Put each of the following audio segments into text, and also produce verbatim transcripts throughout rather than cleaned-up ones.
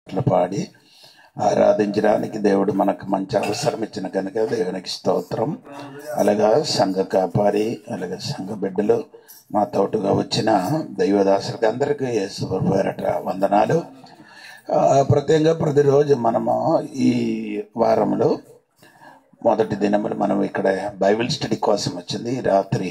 పాడి ఆరాధించడానికి దేవుడు మనకు మంచి అవసరం ఇచ్చిన కనుక దేవునికి స్తోత్రం. అలాగా సంఘ కాపారి అలాగే సంఘ బిడ్డలు మా తోటుగా వచ్చిన దైవదాసులకి అందరికీ యేసు పేరట వందనాలు. ప్రత్యేకంగా ప్రతిరోజు మనము ఈ వారంలో మొదటి దినములు మనం ఇక్కడ బైబిల్ స్టడీ కోసం వచ్చింది. రాత్రి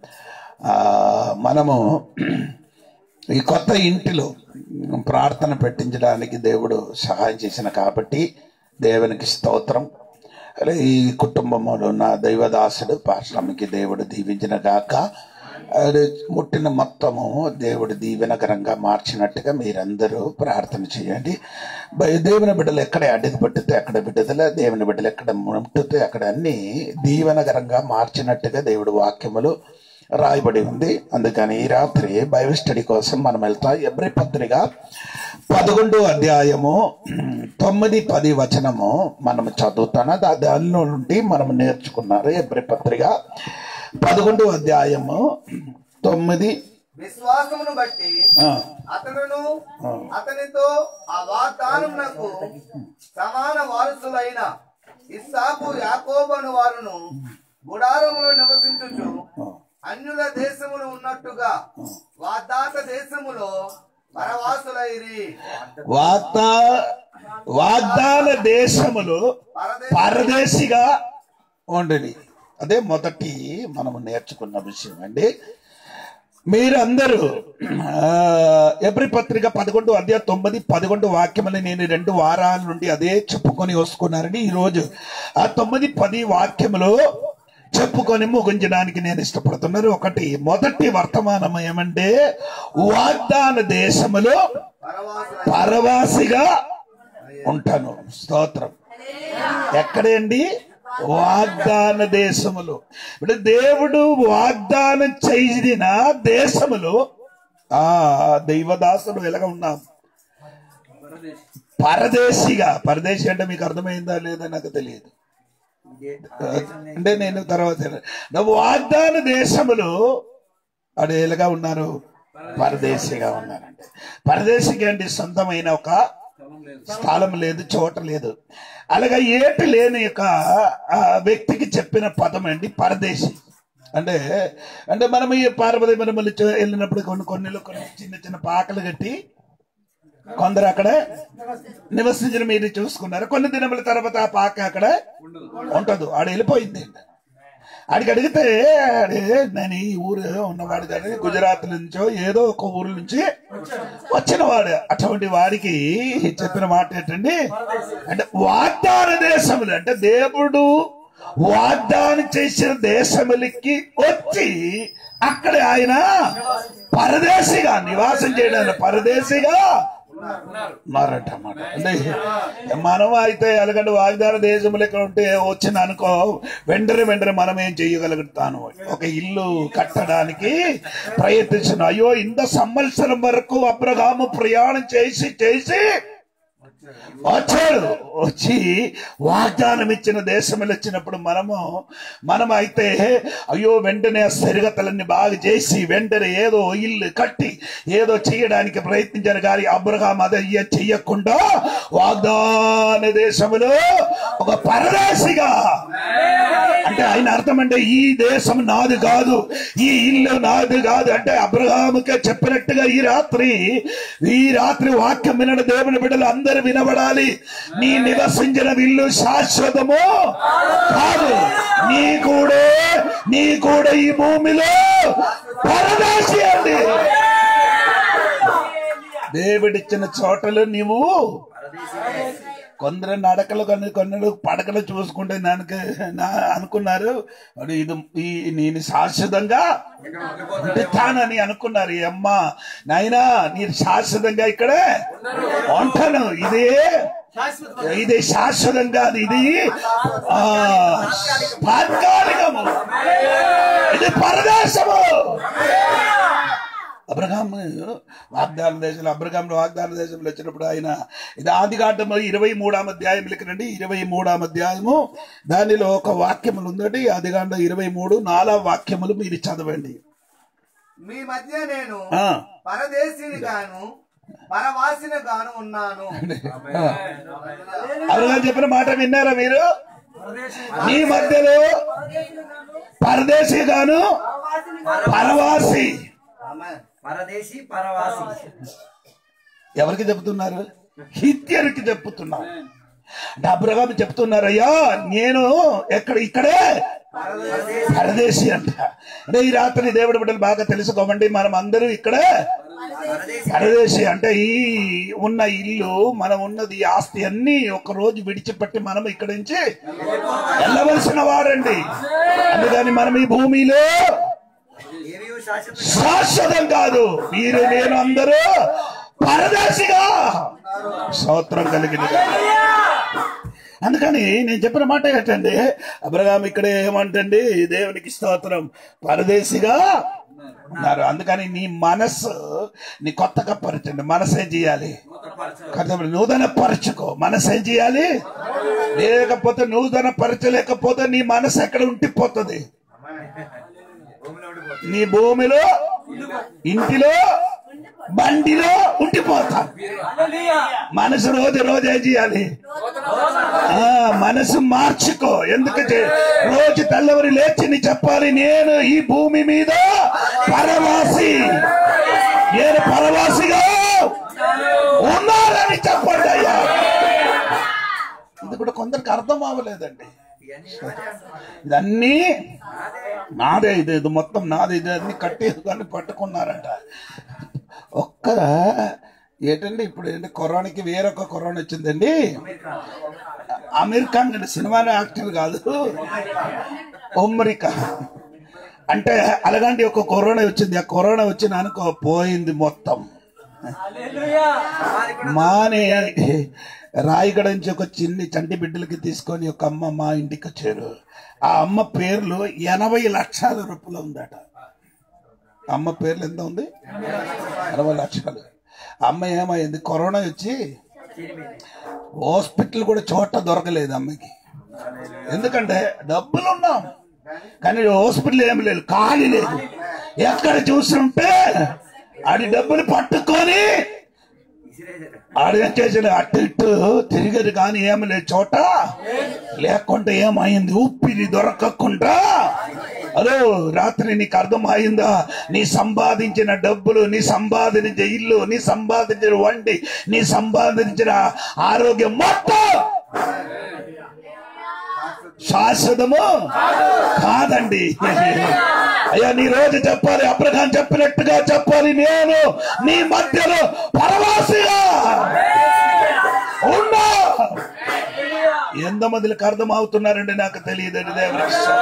మనము ఈ కొత్త ఇంటిలో ప్రార్థన పెట్టించడానికి దేవుడు సహాయం చేసిన కాబట్టి దేవునికి స్తోత్రం. అలాగే ఈ కుటుంబంలో ఉన్న దైవదాసుడు పాశ్రమికి దేవుడు దీవించిన గాక. అది ముట్టిన మొత్తము దేవుడు దీవెనకరంగా మార్చినట్టుగా మీరందరూ ప్రార్థన చేయండి. దేవుని బిడ్డలు ఎక్కడ అడ్డుకు పట్టితే అక్కడ బిడ్డదల, దేవుని బిడ్డలు ఎక్కడ ముట్టితే అక్కడ అన్ని దీవెనకరంగా మార్చినట్టుగా దేవుడు వాక్యములు రాయబడి ఉంది. అందుకని ఈ రాత్రి బైబిల్ స్టడీ కోసం మనం వెళ్తాం. ఎబ్రీ పత్రిక పదకొండు అధ్యాయము తొమ్మిది పది వచనము మనం చదువుతాను. దానిలో నుండి మనం నేర్చుకున్నారు. ఎబ్రీ పత్రిక పదకొండు అధ్యాయము తొమ్మిది. విశ్వాసమును బట్టి అతడును అతనితో ఆ వాగ్దానమునకు సమాన వారసులైన ఇస్సాకు యాకోబను వారును గుడారములో నివసించుచు అన్యుల దేశములు ఉన్నట్టుగా వాగ్దాత దేశములో పరవాసులైరి. వాగ్దా వాగ్దాన దేశములు పరదేశిగా ఉండని. అదే మొదటి మనము నేర్చుకున్న విషయం అండి. మీరందరూ ఎబ్రీ పత్రిక పదకొండు అధ్యాయం తొమ్మిది పదకొండు వాక్యములు నేను రెండు వారాల నుండి అదే చెప్పుకొని వస్తున్నారని ఈరోజు ఆ తొమ్మిది పది వాక్యములు చెప్పుకొని ముగించడానికి నేను ఇష్టపడుతున్నాను. ఒకటి మొదటి వర్తమానం ఏమంటే వాగ్దాన దేశములో పరవాసిగా ఉంటాను. స్తోత్రం. ఎక్కడండి? వాగ్దాన దేశములు. ఇప్పుడు దేవుడు వాగ్దానం చేసిన దేశములు ఆ దైవదాసులు ఎలాగ ఉన్నాం? పరదేశిగా. పరదేశి అంటే మీకు అర్థమైందా లేదా నాకు తెలియదు. అంటే నేను తర్వాత వాగ్దాన దేశములు అడు ఎలాగా ఉన్నారు? పరదేశిగా ఉన్నారంటే. పరదేశికి అంటే సొంతమైన ఒక స్థలం లేదు, చోట లేదు. అలాగే ఏటి లేని యొక్క వ్యక్తికి చెప్పిన పదం అండి పరదేశి అంటే. అంటే మనం ఈ పార్వతి మనమల్ని వెళ్ళినప్పుడు కొన్ని కొన్ని కొన్ని చిన్న చిన్న పాకలు కట్టి కొందరు అక్కడ నివసించిన మీరు చూసుకున్నారు. కొన్ని దినముల తర్వాత ఆ పాక అక్కడ ఉండదు, ఆడ వెళ్ళిపోయింది. ఆడికి అడిగితే ఆడే నేను ఈ ఊరు ఉన్నవాడు కానీ గుజరాత్ నుంచో ఏదో ఒక ఊరు నుంచి వచ్చిన వాడు. అటువంటి వాడికి చెప్పిన మాట ఏంటండి అంటే వాగ్దాన దేశములు అంటే దేవుడు వాగ్దానం చేసిన దేశములకి వచ్చి అక్కడ ఆయన పరదేశిగా నివాసం చేయడానికి పరదేశిగా మారటమాట. అంటే మనం అయితే ఎలాగంటే వాగ్దాన దేశంలో ఎక్కడ ఉంటే వచ్చిన అనుకో వెంటనే వెంటనే మనం ఏం చెయ్యగలుగుతాను? ఒక ఇల్లు కట్టడానికి ప్రయత్నించిన. అయ్యో ఇంత సంవత్సరం వరకు అబ్రహాము ప్రయాణం చేసి చేసి వచ్చాడు. వచ్చి వాగ్దానం ఇచ్చిన దేశంలో వచ్చినప్పుడు మనము మనం అయితే అయ్యో వెంటనే సరిగతలన్నీ బాగా చేసి వెంటనే ఏదో ఇల్లు కట్టి ఏదో చేయడానికి ప్రయత్నించారు. కానీ అబ్రహాం అదే చెయ్యకుండా వాగ్దాన దేశంలో ఒక పరదేశిగా అంటే ఆయన అర్థం అంటే ఈ దేశం నాది కాదు, ఈ ఇల్లు నాది కాదు అంటే అబ్రహాముకే చెప్పినట్టుగా ఈ రాత్రి ఈ రాత్రి వాక్యం వినడం దేవుని బిడ్డలు అందరూ వినబడాలి. నీ నివసించిన ఇల్లు శాశ్వతము కాదు, నీ కూడా నీ కూడా ఈ భూమిలో పరదేశి అండి. దేవుడిచ్చిన చోటలు నీవు కొందరు నడకలు కొన్ని కొన్ని పడకలు చూసుకుంటే నాకు అనుకున్నారు ఇది నేను శాశ్వతంగా ఉంటానని అనుకున్నారు. ఈ అమ్మ నాయనా నేను శాశ్వతంగా ఇక్కడే ఉంటాను, ఇదే ఇది శాశ్వతంగా ఇది ఆ తాత్కాలికము, ఇది పరదేశము. అబ్రహాం వాగ్దాన దేశంలో అబ్రహాంలో వాగ్దాన దేశంలో వచ్చినప్పుడు ఆయన ఇది ఆదికాండము ఇరవై మూడాం అధ్యాయం రండి. ఇరవై మూడాం అధ్యాయము దానిలో ఒక వాక్యములు ఉందండి. ఆదికాండం ఇరవై మూడు నాలుగు వాక్యములు మీరు చదవండి. మీ మధ్య నేను పరదేశిని గాను పరవాసిని గాను ఉన్నాను. అబ్రహాం చెప్పిన మాట విన్నారా మీరు? నీ మధ్యలో పరదేశీ గాను పరవాసి. పరదేశీ పరవాసి ఎవరికి చెప్తున్నారు? హిత్యరికి చెప్తున్నారు. అంటే అబ్రహాం చెప్తున్నారయ్యా నేను ఎక్కడ ఇక్కడే పరదేశీ అంట. అంటే ఈ రాత్రి దేవుడి బిడ్డలు బాగా తెలుసుకోమండి, మనం అందరూ ఇక్కడే పరదేశీ. అంటే ఈ ఉన్న ఇల్లు, మనం ఉన్నది, ఈ ఆస్తి అన్ని ఒక రోజు విడిచిపెట్టి మనం ఇక్కడి నుంచి వెళ్ళవలసిన వారండి. అందుకని మనం ఈ భూమిలో శాశ్వతం కాదు. మీరు నేను అందరూ పరదేశిగా స్తోత్రం కలిగిన. అందుకని నేను చెప్పిన మాట ఏంటండి, అబ్రహాం ఇక్కడే ఏమంటండి, దేవునికి స్తోత్రం, పరదేశిగా ఉన్నారు. అందుకని నీ మనస్సు నీ కొత్తగా పరచండి. మనసు ఏం చేయాలి? నూతన పరచుకో. మనసు ఏం చేయాలి? లేకపోతే నూతన పరచలేకపోతే నీ మనసు ఎక్కడ ఉంటిపోతుంది? నీ భూమిలో, ఇంటిలో, బండిలో ఉండిపోతా. మనసు రోజు రోజు ఏం చేయాలి? మనసు మార్చుకో. ఎందుకంటే రోజు తెల్లవరి లేచి నీ చెప్పాలి, నేను ఈ భూమి మీద పరవాసి, నేను పరవాసిగా ఉన్నానని చెప్పండి అయ్యా. ఇది కూడా కొందరికి అర్థం అవ్వలేదండి. ఇదన్నీ నాదే, ఇది ఇది మొత్తం నాదే, ఇది అన్ని కట్టేది కానీ పట్టుకున్నారంట. ఒక్క ఏంటండి ఇప్పుడు ఏంటి, కరోనాకి వేరొక కరోనా వచ్చిందండి. అమీర్ ఖాన్ అండి, సినిమా యాక్టర్ కాదు, అమెరికా. అంటే అలాగంటి ఒక కరోనా వచ్చింది. ఆ కరోనా వచ్చిన అనుకో పోయింది మొత్తం. మానే రాయగడ నుంచి ఒక చిన్ని చంటి బిడ్డలకి తీసుకొని ఒక అమ్మ మా ఇంటికి వచ్చారు. ఆ అమ్మ పేర్లు ఎనభై లక్షల రూపాయలు ఉందట. అమ్మ పేర్లు ఎంత ఉంది? ఎనభై లక్షలు. అమ్మ ఏమైంది, కరోనా వచ్చి హాస్పిటల్ కూడా చోట దొరకలేదు అమ్మకి. ఎందుకంటే డబ్బులు ఉన్నాం కానీ హాస్పిటల్ ఏమి లేదు, ఖాళీ లేదు. ఎక్కడ చూస్తుంటే ఆడి డబ్బులు పట్టుకొని ఆడేం చేసిన అటు ఇటు తిరిగదు కానీ ఏమి లేదు చోట. లేకుండా ఏమైంది, ఊపిరి దొరకకుండా. అదో రాత్రి నీకు అర్థమైందా? నీ సంపాదించిన డబ్బులు, నీ సంపాదించిన ఇల్లు, నీ సంపాదించిన వండి, నీ సంపాదించిన ఆరోగ్యం మొత్తం శాశ్వతము కాదండి. అయ్యా నీ రోజు చెప్పాలి, అబ్రహాం చెప్పినట్టుగా చెప్పాలి, నేను నీ మధ్యలో పరవాసిగా ఉన్నా. ఎంతమందికి అర్థం అవుతున్నారండి నాకు తెలియదండి దేవుని.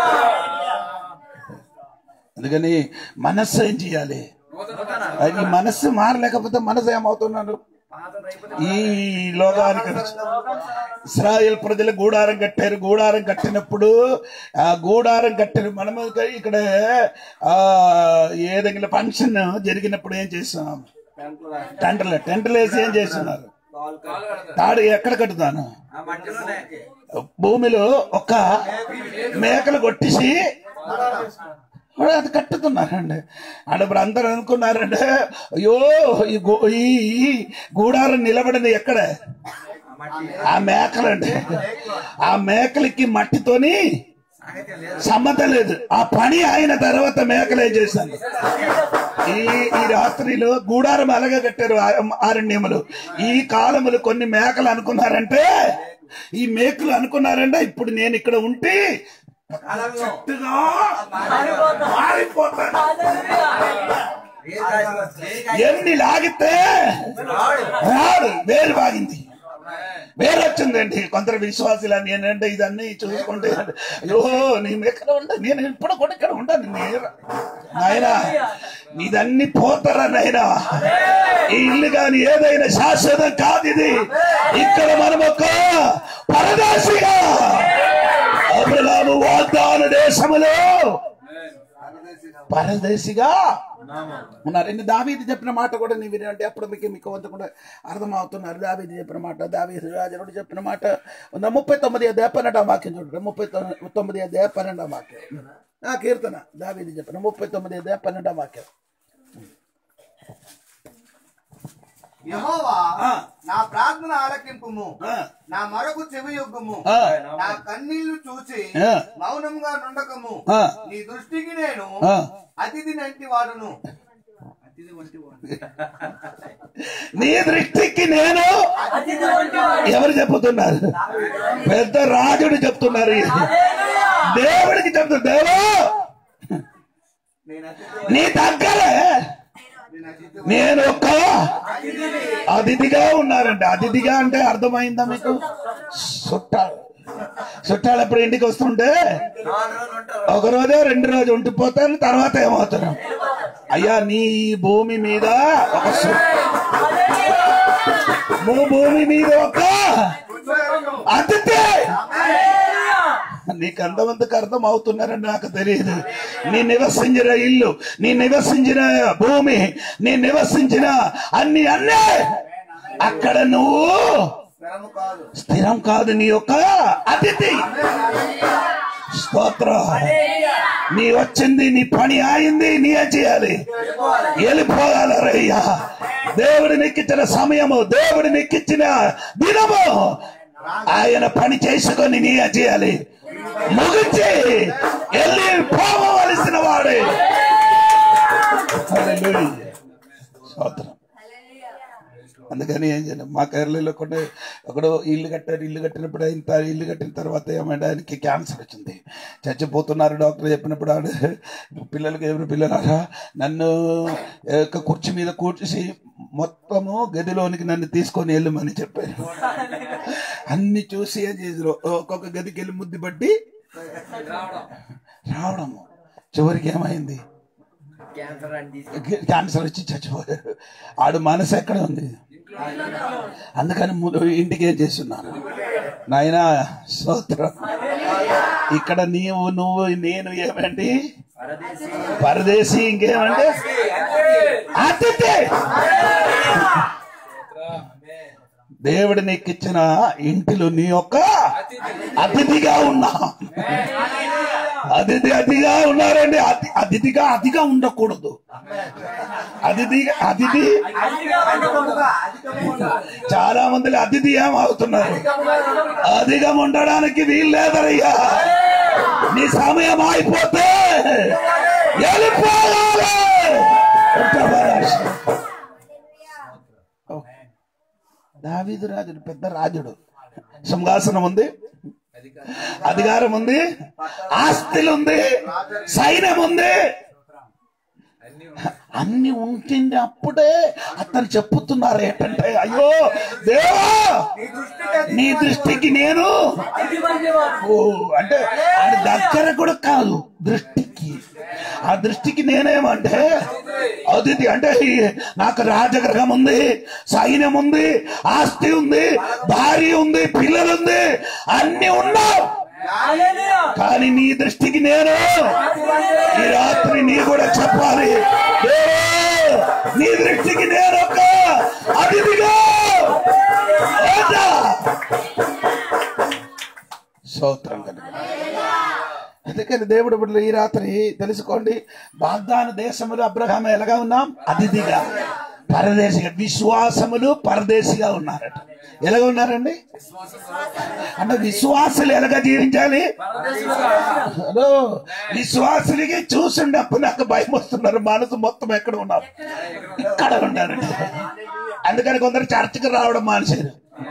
అందుకని మనస్సు ఏం చేయాలి? ఈ మనస్సు మారలేకపోతే మనసు ఏమవుతున్నాడు? ఈ లోకానికి ఇశ్రాయేల్ ప్రజలు గూడారం కట్టారు. గూడారం కట్టినప్పుడు ఆ గూడారం కట్టారు. మనము ఇక్కడ ఆ ఏదైనా ఫంక్షన్ జరిగినప్పుడు ఏం చేస్తున్నాం? టెంటలు టెంటలు వేసి ఏం చేస్తున్నారు? తాడు ఎక్కడ కట్టుతాను? భూమిలో ఒక మేకలు కొట్టేసి అది కట్టుతున్నారండి. అంటే ఇప్పుడు అందరూ అనుకున్నారంటే అయ్యో ఈ గూడారం నిలబడింది ఎక్కడ? ఆ మేకలండి. ఆ మేకలకి మట్టితోని సమ్మత లేదు. ఆ పని అయిన తర్వాత మేకలు ఏం చేశాను? ఈ ఈ రాత్రిలో గూడారం అలాగే కట్టారు ఆరణ్యములు. ఈ కాలములు కొన్ని మేకలు అనుకున్నారంటే, ఈ మేకలు అనుకున్నారంటే ఇప్పుడు నేను ఇక్కడ ఉంటే చెట్టుగా మారిపోతాను. ఎన్ని లాగితే రాడు, వేరు బాగింది, వేరు వచ్చిందండి. కొందరు విశ్వాసులు నేనంటే ఇదన్నీ చూసుకుంటే అయ్యో నేను ఎక్కడ ఉంటా, నేను ఇప్పుడు కూడా ఇక్కడ ఉంటాను. నాయనా ఇదన్నీ పోతారా నాయనా? ఈ ఇల్లు కానీ ఏదైనా శాశ్వతం కాదు. ఇది ఇక్కడ మనం ఒక పరదేశిగా అబ్రహాము వాగ్దాన దేశములో పరదేశిగా ఉన్నారు. ఇన్ని దావీదు చెప్పిన మాట కూడా నీ వినంటే అప్పుడు మీకు మీకు వంత కూడా అర్థం అవుతున్నారు. దావీదు చెప్పిన మాట, దావీదు రాజుడు చెప్పిన మాట ముప్పై తొమ్మిది అధ్యాయ పన్నెండాం వాక్యం చూడండి. ముప్పై తొమ్మిది అధ్యాయ పన్నెండాం వాక్యం ఆ కీర్తన దావీదు చెప్పిన ముప్పై తొమ్మిది అధ్యాయ పన్నెండాం వాక్యం. యెహోవా ఆ. నా ప్రార్థన ఆలకింపుము, ఆ. నా మొరకు చెవియొగ్గుము, ఆ. నా కన్నీళ్లు చూచి ఆ. మౌనంగా నుండకము. ఆ. నీ దృష్టికి నేను ఆ. అతిథి నంటి వాడును. నీ దృష్టికి నేను ఎవరు చెప్తున్నారు? పెద్ద రాజుడు చెప్తున్నారు. దేవుడికి చెప్తున్నారు, దేవా నీ దగ్గర నేను ఒక అతిథిగా ఉన్నారంటే, అతిథిగా అంటే అర్థమైందా మీకు? చుట్టాలు చుట్టాలు ఎప్పుడు ఇంటికి వస్తుంటే ఒక రోజు రెండు రోజు ఉండిపోతారు, తర్వాత ఏమవుతారు? అయ్యా నీ భూమి మీద ఒక భూమి మీద ఒక అతిథి. నీకు అంతమందికి అర్థం అవుతున్నారని నాకు తెలియదు. నీ నివసించిన ఇల్లు, నీ నివసించిన భూమి, నీ నివసించిన అన్ని అన్నీ అక్కడ నువ్వు స్థిరం కాదు, నీ యొక్క అతిథి. స్తోత్రం. నీ వచ్చింది, నీ పని అయింది, నీ చేయాలి, వెళ్ళిపోవాలరయ్యా. దేవుడు నీకిచ్చిన సమయము, దేవుడు నీకిచ్చిన దినము ఆయన పని చేసుకొని నీ చేయాలి, ముగించి వెళ్ళి పోవలసిన వాడే. స్తోత్రం. అందుకని ఏం చేయను, మా కేరళలో కూడా ఒకడు ఇల్లు కట్టారు. ఇల్లు కట్టినప్పుడు ఇంత ఇల్లు కట్టిన తర్వాత ఏమంటే ఆయనకి క్యాన్సర్ వచ్చింది, చచ్చిపోతున్నారు. డాక్టర్ చెప్పినప్పుడు ఆడు పిల్లలకి ఎవరు పిల్లలారా నన్ను కుర్చీ మీద కూర్చేసి మొత్తము గదిలోనికి నన్ను తీసుకొని వెళ్ళమని చెప్పారు. అన్ని చూసి ఏం చేసారు, ఒక్కొక్క గదికి వెళ్ళి ముద్దు పట్టి రావడము. చివరికి ఏమైంది, క్యాన్సర్ వచ్చి చచ్చిపోయారు. ఆడు మనసు ఎక్కడ ఉంది? అందుకని ఇంటికి ఏం చేస్తున్నారు నాయనా? స్తోత్రం. ఇక్కడ నీవు నువ్వు నేను ఏమండి? పరదేశీ. ఇంకేమంటే అతిథి. దేవుడు నీకిచ్చిన ఇంటిలో నీ యొక్క అతిథిగా ఉన్నా. అతిథి అతిగా ఉన్నారండి. అతి అతిథిగా అతిగా ఉండకూడదు. అతిథి అతిథి చాలా మంది అతిథి ఏమవుతున్నారు? అధిగా ఉండడానికి వీలు లేదరయ్యా. నీ సమయం అయిపోతే వెళ్ళిపోవాలి. దావీదు రాజుడు పెద్ద రాజుడు, సింహాసనం ఉంది, అధికారం ఉంది, ఆస్తులు ఉంది, సైన్యం ఉంది, అన్ని ఉంటుంది. అప్పుడే అతను చెప్పుతున్నారు ఏంటంటే, అయ్యో దేవా నీ దృష్టికి నేను ఓ అంటే అది దగ్గర కూడా కాదు, దృష్టికి. ఆ దృష్టికి నేనేమంటే అతిథి. అంటే నాకు రాజగృహం ఉంది, సైన్యం ఉంది, ఆస్తి ఉంది, భార్య ఉంది, పిల్లలుంది, అన్ని ఉన్నావు. కానీ నీ దృష్టికి నేను ఈ రాత్రి నీ కూడా చెప్పాలి, నీ దృష్టికి నేను ఒక అతిథిగా. స్తోత్రం. అందుకని దేవుడు బిడ్డలు ఈ రాత్రి తెలుసుకోండి, వాగ్దాన దేశములు అబ్రహాము ఎలాగా ఉన్నాం? అతిథిగా, పరదేశిగా. విశ్వాసములు పరదేశిగా ఉన్నారట. ఎలాగ ఉన్నారండి? అంటే విశ్వాసులు ఎలాగ జీవించాలి? విశ్వాసులకి చూసిండప్పుడు నాకు భయం వస్తున్నారు, మనసు మొత్తం ఎక్కడ ఉన్నారు? ఇక్కడ ఉన్నారండి. అందుకని కొందరు చర్చకు రావడం మానేశారు.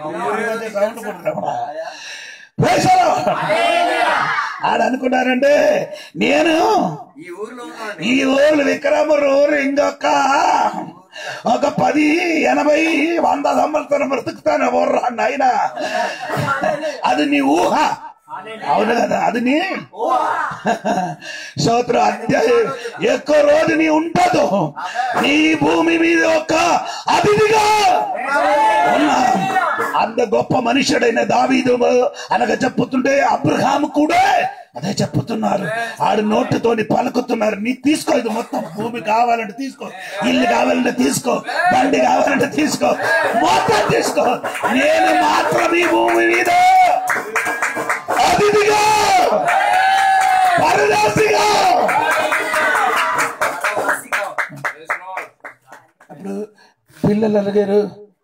ఆడ అనుకున్నారంటే నేను ఈ ఊర్లు విక్రమూరు ఊరు ఇంకొక ఒక పది ఎనభై వంద సంవత్సరం బ్రతుకుతాను ఊర్రా నాయన. అది నీ ఊహ, అవును కదా? అది నీ స్తోత్రం. అధ్యాయం ఎక్కువ రోజు నీ ఉండదు. నీ భూమి మీద ఒక అతిథిగా ఉన్నా. అంత గొప్ప మనుషుడైన దావీదు అనగా చెప్పుతుంటే అబ్రహాము కూడా అదే చెప్పుతున్నారు. ఆడు నోటితోని పలుకుతున్నారు, నీ తీసుకో, ఇది మొత్తం భూమి కావాలంటే తీసుకో, ఇల్లు కావాలంటే తీసుకో, బండి కావాలంటే తీసుకో, మొత్తం తీసుకో, నేను మాత్రం ఈ భూమి మీద అతిథిగా, పరదేశిగా. అప్పుడు పిల్లలు అడిగారు,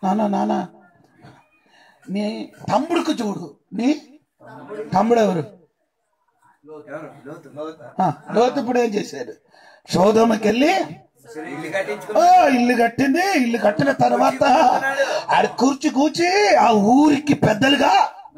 నానా నానా నీ తమ్ముడికి చూడు. నీ తమ్ముడు ఎవరు? ఆ, లోతు ఇప్పుడు ఏం చేశాడు? సోదోమకి వెళ్ళి ఇల్లు కట్టింది. ఇల్లు కట్టిన తర్వాత ఆడ కూర్చి కూర్చి ఆ ఊరికి పెద్దలుగా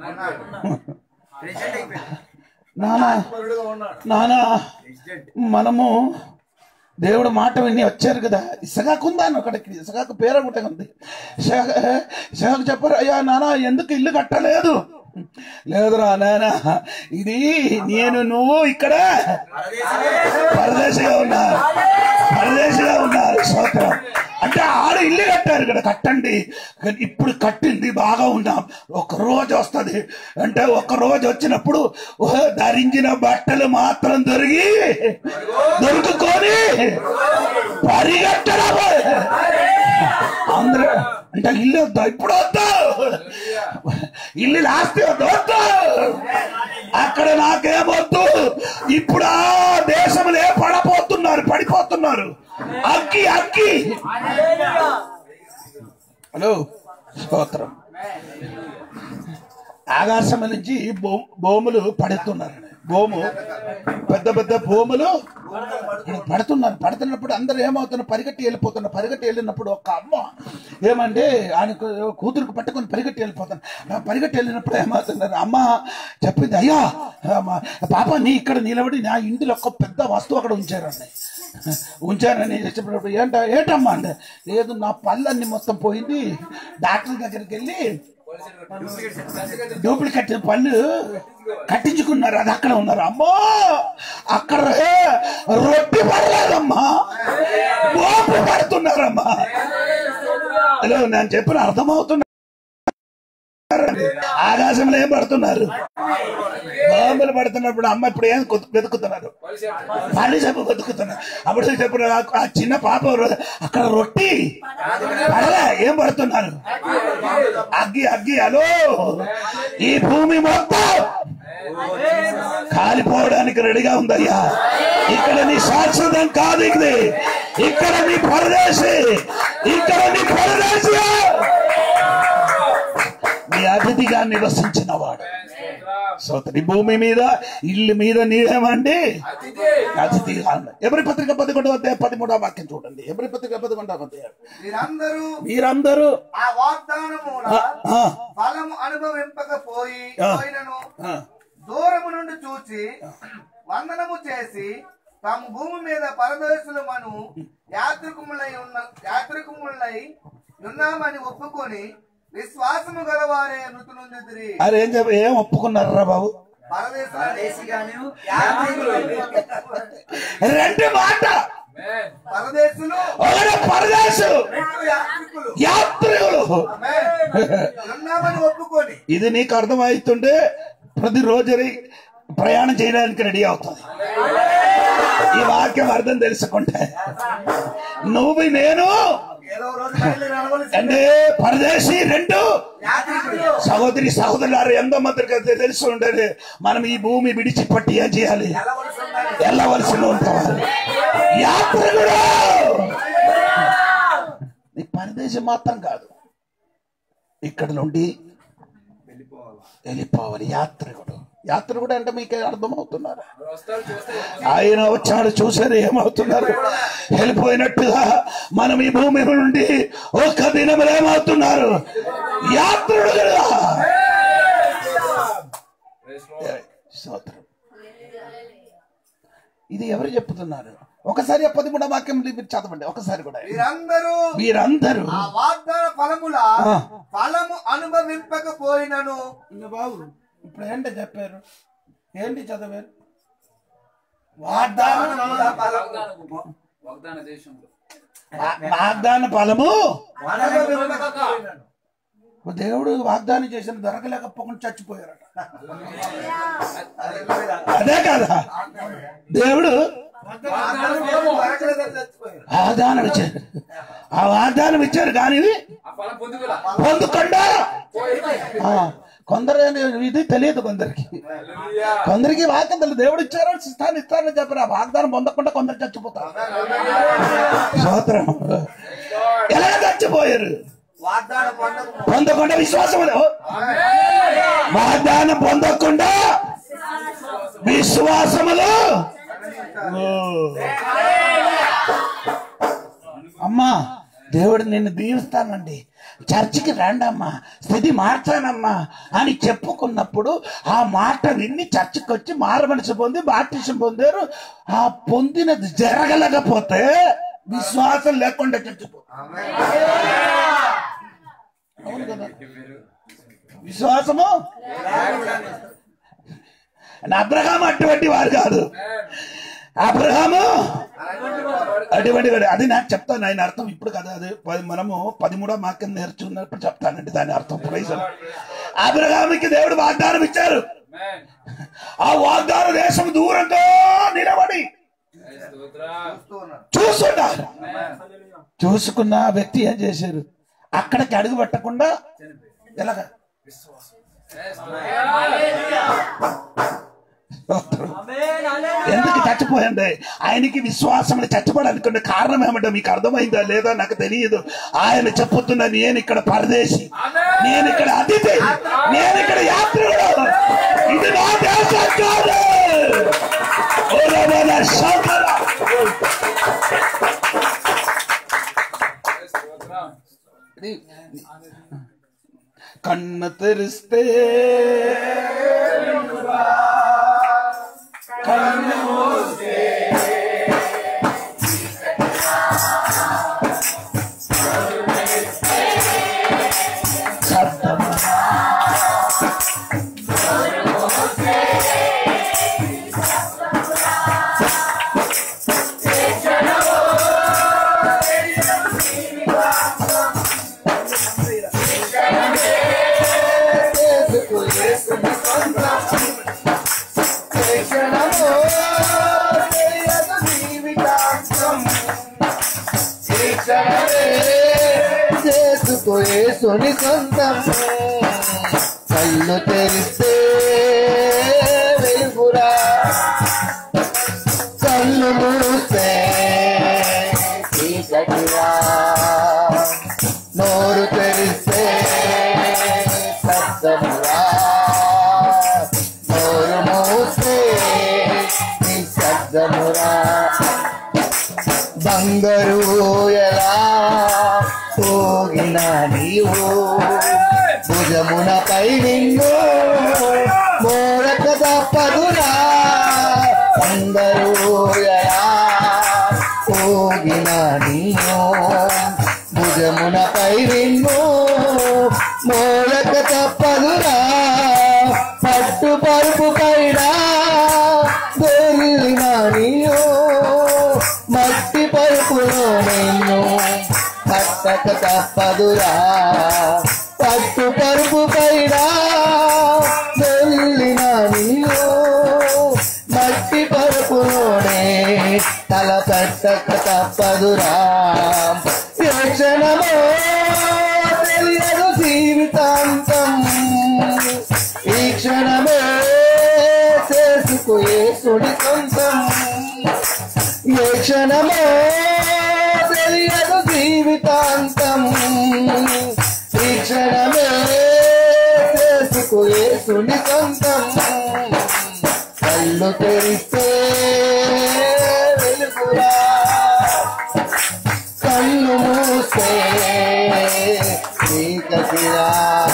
నానా నానా మనము దేవుడు మాట విని వచ్చారు కదా. ఇసగాకు ఉందా ఒకటికి? ఇసగాకు పేరు ఒకటి ఉంది. ఇసగాకు చెప్పారు, అయ్యా నానా ఎందుకు ఇల్లు కట్టలేదు? లేదురా నానా, ఇది నేను నువ్వు ఇక్కడ పరదేశిగా ఉన్నారు, పరదేశిగా ఉన్నారు. స్తోత్రం. అంటే ఆడ ఇల్లు కట్టారు ఇక్కడ, కట్టండి. ఇప్పుడు కట్టింది బాగా ఉన్నాం. ఒక రోజు వస్తుంది అంటే ఒక రోజు వచ్చినప్పుడు ధరించిన బట్టలు మాత్రం దొరికి దొరుకుకొని పరిగెట్టడం. అందరూ అంటే ఇల్లు వద్దా? ఇప్పుడు వద్దు, ఇల్లు లాస్ట్ వద్దు, వద్దు అక్కడ నాకేమొద్దు. ఇప్పుడు ఆ దేశంలో పడపోతున్నారు, పడిపోతున్నారు. అగ్గి అగ్గి. హలో స్తోత్రం. ఆకాశం నుంచి భూములు పడుతున్నారు. భూము పెద్ద పెద్ద భూములు పడుతున్నారు. పడుతున్నప్పుడు అందరూ ఏమవుతున్నారు? పరిగెట్టి వెళ్ళిపోతున్నారు. పరిగెట్టి వెళ్ళినప్పుడు ఒక అమ్మ ఏమంటే ఆయన కూతురుకు పట్టుకొని పరిగెట్టి వెళ్ళిపోతాను. పరిగెట్టి వెళ్ళినప్పుడు ఏమవుతున్నారు? అమ్మ చెప్పింది, అయ్యా పాప నీ ఇక్కడ నిలబడి నా ఇంటిలో ఒక పెద్ద వస్తువు అక్కడ ఉంచారండి, ఉంచారని చెప్పినప్పుడు ఏంట ఏంటమ్మా అంటే, లేదు నా పళ్ళన్నీ మొత్తం పోయింది, డాక్టర్ దగ్గరికి వెళ్ళి డూప్లికేట్ పళ్ళు కట్టించుకున్నారు, అది అక్కడ ఉన్నారు. అమ్మో అక్కడ రొట్టి పడలేదమ్మా, మోపు పడుతున్నారమ్మా. హలో నేను చెప్పిన అర్థమవుతున్నా? ఆకాశంలో ఏం పడుతున్నారు? బాంబులు పడుతున్నప్పుడు అమ్మ ఇప్పుడు ఏం వెతుకుతున్నారు? పని చెప్పు బతుకుతున్నారు. అప్పుడు చెప్పిన ఆ చిన్న పాప అక్కడ రొట్టి పడలే, ఏం పడుతున్నారు? అగ్గి అగ్గి. హలో ఈ భూమి మొత్తం కాలిపోవడానికి రెడీగా ఉందయ్యా. ఇక్కడ నీ శాశ్వతం కాదు, ఇది ఇక్కడ నీ పరదేశి, ఇక్కడ నీ పరదేశి, నీ అతిథిగా నివసించిన వాడు. సోదరి భూమి మీద ఇల్లు మీద నీవేమండి అతిథిగా. ఎవరి పత్రిక పదకొండవ అధ్యాయం పదమూడవ వాక్యం చూడండి. ఎవరి పత్రిక పదకొండవ అధ్యాయం. మీరందరూ ఆ వాగ్దానముల ఫలము అనుభవింపకపోయి పోయినను దూరము నుండి చూచి వందనము చేసి తమ భూమి మీద పరదేశులమను యాత్రికుములై ఉన్న యాత్రికుములై ఉన్నామని ఒప్పుకొని విశ్వాసము గలవారే మృతు నుండి. అరే ఏం చెప్ప ఏం ఒప్పుకున్నారా బాబు? రెండు మాట పరదేశులు పరదేశులు యాత్రికులు ఉన్నామని ఒప్పుకొని. ఇది నీకు అర్థమవుతుంటే ప్రతిరోజు ప్రయాణం చేయడానికి రెడీ అవుతుంది. ఈ వాక్యం అర్థం తెలుసుకుంటే నువ్వు నేను అంటే పరదేశీ రెండు సహోదరి సహోదరులారు ఎంతో మందికి తెలిసి ఉండేది. మనం ఈ భూమి విడిచిపట్టి ఏం చేయాలి? వెళ్ళవలసి ఉంటాం. యాత్రికుడు నీ పరదేశం మాత్రం కాదు, ఇక్కడ నుండి వెళ్ళిపోవాలి. యాత్రికుడు యాత్రికుడు అంటే మీకు అర్థమవుతున్నారు? ఆయన వచ్చాడు, చూసారు ఏమవుతున్నారు? వెళ్ళిపోయినట్టుగా మనం ఈ భూమి నుండి ఒక్క దినములు ఏమవుతున్నారు? యాత్రికుడుగా. స్తోత్రం. ఇది ఎవరు చెప్తున్నారు? ఒకసారి పదమూడవ వాక్యం చదవండి ఒకసారి కూడా. వీరందరూ వీరందరూ ఆ వాగ్దాన ఫలముల ఫలము అనుభవింపకపోయినను. బాబు ఇప్పుడు ఏంటి చెప్పారు? ఏంటి చదివారు? వాగ్దాన వాగ్దాన ఫలము దేవుడు వాగ్దానం చేసిన దొరకలేకపోకుండా చచ్చిపోయారట. అదే కదా దేవుడు వాగ్దానం ఇచ్చారు. ఆ వాగ్దానం ఇచ్చారు కానీ పొందుకుండా కొందరు ఇది తెలియదు. కొందరికి కొందరికి వాక్యం తెలియదు. దేవుడు ఇచ్చారు ఇస్తాను ఇస్తానని చెప్పారు. ఆ వాగ్దానం పొందకుండా కొందరు చచ్చిపోతారు. స్తోత్రం. ఎలా చచ్చిపోయారు? వాగ్దానం పొందక పొందకుండా విశ్వాసములు వాగ్దానం పొందకుండా విశ్వాసములు. అమ్మా దేవుడు నిన్ను దీవిస్తానండి, చర్చికి రండమ్మా, స్థితి మార్చానమ్మా అని చెప్పుకున్నప్పుడు ఆ మాట విన్ని చర్చికి వచ్చి మారుమనసు పొంది బాప్టిజం పొందారు. ఆ పొందినది జరగలేకపోతే విశ్వాసం లేకుండా చచ్చిపో. అవును కదా, విశ్వాసము. అబ్రహాము అటువంటి వారు కాదు. అబ్రహాము అటువంటి వాడు. అది నాకు చెప్తాను ఆయన అర్థం ఇప్పుడు కదా, అది మనము పదిమూడో మాకం నేర్చుకున్నప్పుడు చెప్తానండి దాని అర్థం. అబ్రహాముకి దేవుడు వాగ్దానం ఇచ్చారు. ఆ వాగ్దాన దేశం దూరంగా నిలబడి చూస్తున్నారు. చూసుకున్న వ్యక్తి ఏం చేశారు? అక్కడికి అడుగు పెట్టకుండా ఎలాగా ఎందుకు చచ్చిపోయండి? ఆయనకి విశ్వాసం చచ్చిపోవడానికి కారణం ఏమంటే మీకు అర్థమైందా లేదా నాకు తెలియదు. ఆయన చెప్పుతున్నా, నేను ఇక్కడ పరదేశి, నేను ఇక్కడ అతిథి, నేను ఇక్కడ యాత్రికుడు, ఇది నా దేశం కాదు. కన్ను తెరిస్తే కన్ను మూస్తే యేసుని సొంతం. కళ్ళు తెరిస్తే వెలుగురా, కళ్ళు మూస్తే చీకటిరా, నోరు తెరిస్తే శబ్దమురా, నోరు మూస్తే నిశ్శబ్దమురా. బంగారు ఎలా పోగిన నీవు భుజమునపై నిన్ను మోరక తప్పదురా. అందరూ ఎలా పోగిన నీవు భుజమునపై నిన్ను మోరక తప్పదురా. పట్టు పరుపు పైన దొరిన నీవు మట్టి పరుపులో నిన్ను పట్టక తప్పదురా. పట్టు పరుపు పైన దొల్లిన నీవు మట్టి పరుపులోనే తల పెట్టక తప్పదురా. ఏ క్షణమో తెలియదు జీవితాంతం, ఈ క్షణమే చేసుకో యేసుని సొంతం. ఏ క్షణమో తెలియదు జీవితాంతం, ఈ క్షణమే చేసుకో యేసుని సొంతం. కళ్ళు తెరిస్తే వెలుగురా, కళ్ళు మూస్తే చీకటిరా.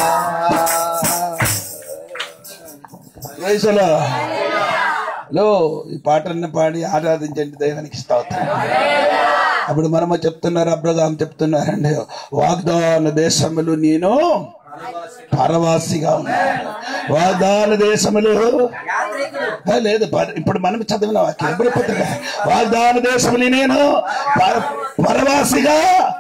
లో ఈ పాటలను పాడి ఆరాధించండి దేవునికి స్తోత్రం. అప్పుడు మనము చెప్తున్నారు, అబ్రహాము చెప్తున్నారండి, వాగ్దాన దేశములు నేను పరవాసిగా ఉన్నాను. వాగ్దాన దేశములు లేదు, ఇప్పుడు మనం చదివిన వాక్యం ఎప్పుడు పత్రిక, వాగ్దాన దేశములు నేను పరవాసిగా.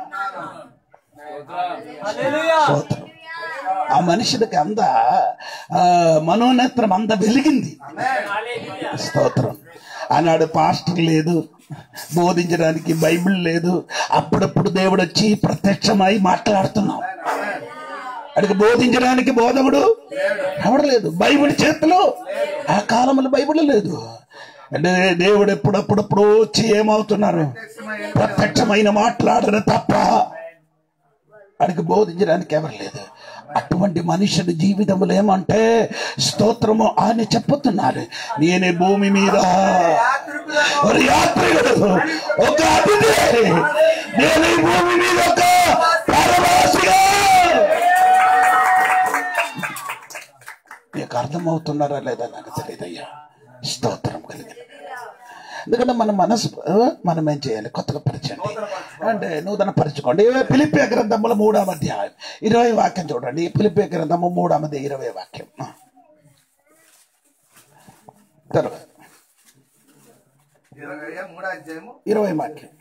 ఆ మనిషికి అంద మనోనేత్రం అంత వెలిగింది. స్తోత్రం. ఆనాడు పాస్టర్ లేదు, బోధించడానికి బైబిల్ లేదు. అప్పుడప్పుడు దేవుడు వచ్చి ప్రత్యక్షమై మాట్లాడుతున్నాం. అడిగి బోధించడానికి బోధకుడు ఎవడలేదు, బైబిల్ చేతిలో ఆ కాలంలో బైబిల్ లేదు. అంటే దేవుడు ఎప్పుడప్పుడప్పుడు వచ్చి ఏమవుతున్నారు, ప్రత్యక్షమైన మాట్లాడరు తప్ప అడిగి బోధించడానికి ఎవరు లేదు. అటువంటి మనుషుడి జీవితంలో ఏమంటే స్తోత్రము ఆయన చెప్పుతున్నారు, నేనే భూమి మీద ఒక యాత్రికుడు, ఒక అతిథి, నేను ఈ భూమి మీద ఒక పరవాసిగా. మీకు అర్థమవుతున్నారా లేదా నాకు తెలియదయ్యా. స్తోత్రం కలిగింది. ఎందుకంటే మన మనసు మనం ఏం చేయాలి, కొత్తగా పరిచయండి అంటే నూతన పరచుకోండి. ఫిలిప్పీ గ్రంథముల మూడవ అధ్యాయం ఇరవై వాక్యం చూడండి. ఫిలిప్పీ గ్రంథము మూడవ ఇరవై వాక్యం తర్వాత ఇరవై వాక్యం.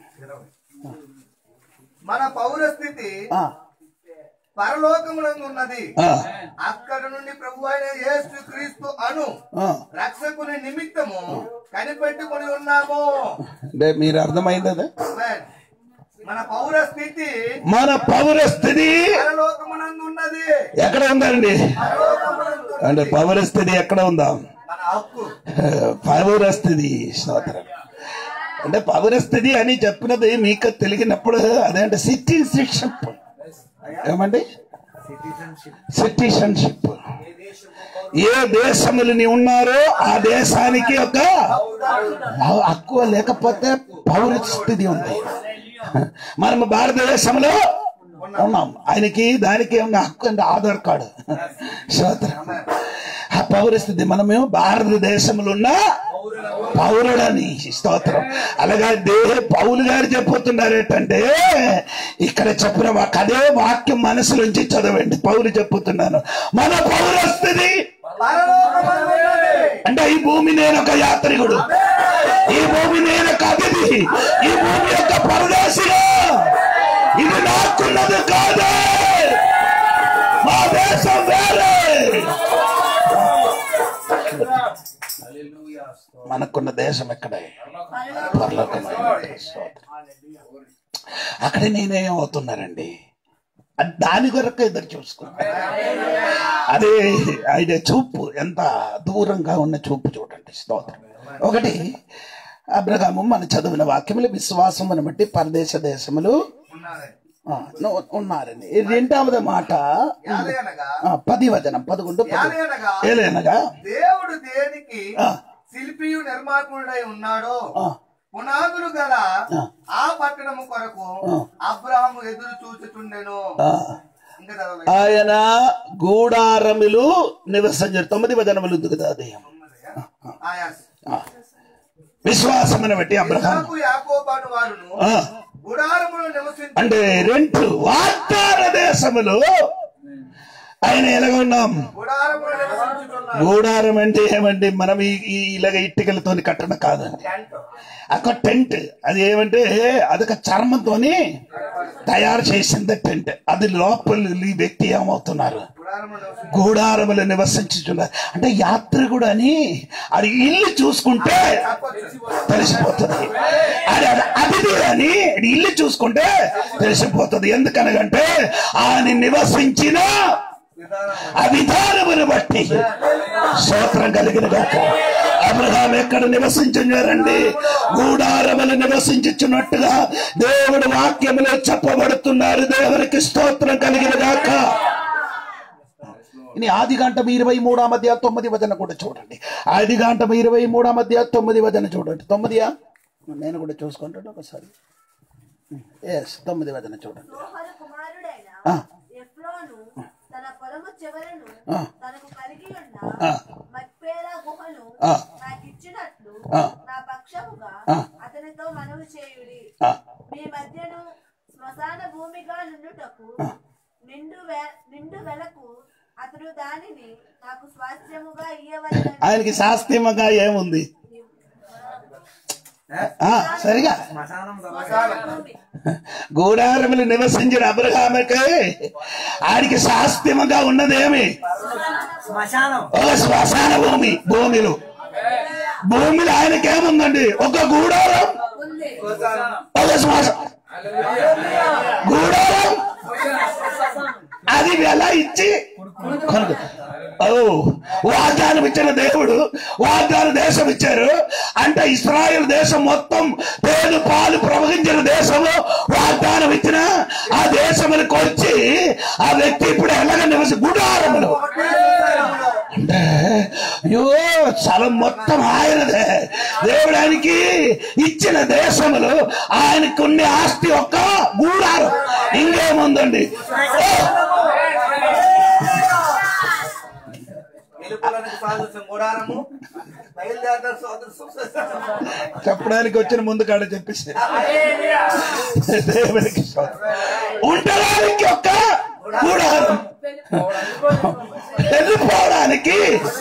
మన పౌర స్థితి పరలోకమునందు ఉన్నది, అక్కడ నుండి ప్రభు అయిన యేసు క్రీస్తు అను రక్షకుని నిమిత్తము కనిపెట్టుకుని ఉన్నాము. అంటే మీరు అర్థమైంది. మన పౌర స్థితి మన పౌర స్థితి పరలోకమునందు ఉన్నది. ఎక్కడ ఉందండి అంటే పౌర స్థితి ఎక్కడ ఉందా? మన హక్కు పౌర స్థితి. స్తోత్రం. అంటే పౌర స్థితి అని చెప్పినది మీకు తెలిగినప్పుడు అదేంటే సిటిజన్షిప్. ఏమండి సిటిజన్షిప్. ఏ దేశములు నీ ఉన్నారో ఆ దేశానికి ఒక హక్కు, లేకపోతే పౌరస్థితి ఉంది. మనం భారతదేశంలో ఉన్నాం, ఆయనకి దానికి ఉన్న హక్కు అంటే ఆధార్ కార్డు. ఆ పౌరస్థితి మనమేమో భారతదేశంలో ఉన్న పౌరుడని. స్తోత్రం. అలాగే దేహ పౌలు గారు చెప్పుతున్నారు ఏంటంటే ఇక్కడ చెప్పిన అదే వాక్యం మనసులోంచి చదవండి. పౌలు చెప్పుతున్నాను, మన పౌరస్థితి అంటే ఈ భూమి నేను ఒక యాత్రికుడు, ఈ భూమి నేను ఒక అతిథి, ఈ భూమి యొక్క పరదేశిగా. ఇది నాకున్నది కాదు, మా దేశం వేరే. మనకున్న దేశం ఎక్కడే? అక్కడ నేనేం అవుతున్నారండి, దాని కొరకు ఎదురు చూసుకున్నా. అదే ఆయన చూపు ఎంత దూరంగా ఉన్న చూపు చూడండి. స్తోత్రం. ఒకటి అబ్రహాము మన చదివిన వాక్యములు విశ్వాసమును బట్టి పరదేశ దేశములు ఉన్నారని. రెండవది మాట పది వచనం పదకొండు. ఏలైనగా దేవుడు దేనికి శిల్పియు నిర్మాణుడై ఉన్నాడో పునాదులు గల ఆ పట్టణము కొరకు అబ్రహాము ఎదురు చూచుచుండెను. ఆయన గూడారములు నివసించారు. తొమ్మిది వచనములు ఉంది కదా. అది విశ్వాసమును బట్టి అబ్రహాము యాకోబు వారును గుడారములు నివసించు. అంటే రెండు వాగ్దాన దేశములు ఆయన ఎలాగ ఉన్నాం. గూడారం అంటే ఏమంటే మనం ఈ ఇలాగ ఇటుకలతో కట్టడం కాదండి. ఒక టెంట్ అది ఏమంటే అదొక చర్మంతోని తయారు చేసింది టెంట్. అది లోపల ఈ వ్యక్తి ఏమవుతున్నారు, గూడారములు నివసించుతున్నారు. అంటే యాత్రికుడు అని అది ఇల్లు చూసుకుంటే తెలిసిపోతుంది, అది అతిథి అని ఇల్లు చూసుకుంటే తెలిసిపోతుంది. ఎందుకనగంటే ఆయన నివసించిన ఆ విధానమును బట్టి స్తోత్రం కలిగిన గాక. అబ్రహాం ఎక్కడ నివసించారండి? గూడారములు నివసించుచున్నట్టుగా దేవుడు వాక్యములో చెప్పబడుతున్నారు. దేవునికి స్తోత్రం కలిగిన గాక. ఇని ఆది కాండం ఇరవై మూడవ అధ్యాయం తొమ్మిది వచనం కూడా చూడండి. ఆది కాండం ఇరవై మూడవ అధ్యాయం తొమ్మిది వచనం చూడండి. తొమ్మిదియా నేను కూడా చూసుకుంటాను ఒకసారి. ఎస్ తొమ్మిది వచనం చూడండి. తన పొలము చివరను తనకు కలిగి ఉన్న మక్పేలా గుహను నాకు ఇచ్చినట్లు నా పక్షముగా అతనితో మనవి చేయుడి. మీ మధ్యను శ్మశాన భూమిగా నుండుటకు నిండు నిండు వెలకు అతడు దానిని నాకు స్వాస్థ్యముగా ఇయ్యవలెను. ఆయనకి శాస్త్రముగా ఏముంది సరిగా? గూడారములు నివసించిన అబ్రహాముకి ఆడికి శాస్త్రముగా ఉన్నదేమి? ఒక శ్మశాన భూమి. భూమిలో భూమిలో ఆయనకి ఏముందండి? ఒక గూడారం, ఒక శ్మశానం. గూడారం అది ఎలా ఇచ్చి కొనుక్కు. ఓ వాగ్దానం ఇచ్చిన దేవుడు వాగ్దాన దేశం ఇచ్చారు అంటే ఇశ్రాయేల్ దేశం మొత్తం పేరు పాలు ప్రవహించిన దేశము వాగ్దానం ఇచ్చిన ఆ దేశములకు వచ్చి ఆ వ్యక్తి ఇప్పుడు ఎలాగ నివసి గుడారములు అంటే అయ్యో స్థలం మొత్తం ఆయనదే. దేవుడానికి ఇచ్చిన దేశములు ఆయనకు ఉండే ఆస్తి ఒక్క గూడారం, ఇంకేముందండి. చెప్పడానికి వచ్చిన ముందు కాడ చెప్పేసి దేవునికి ఉండడానికి ఒక్క గూడారం, వెళ్ళిపోవడానికి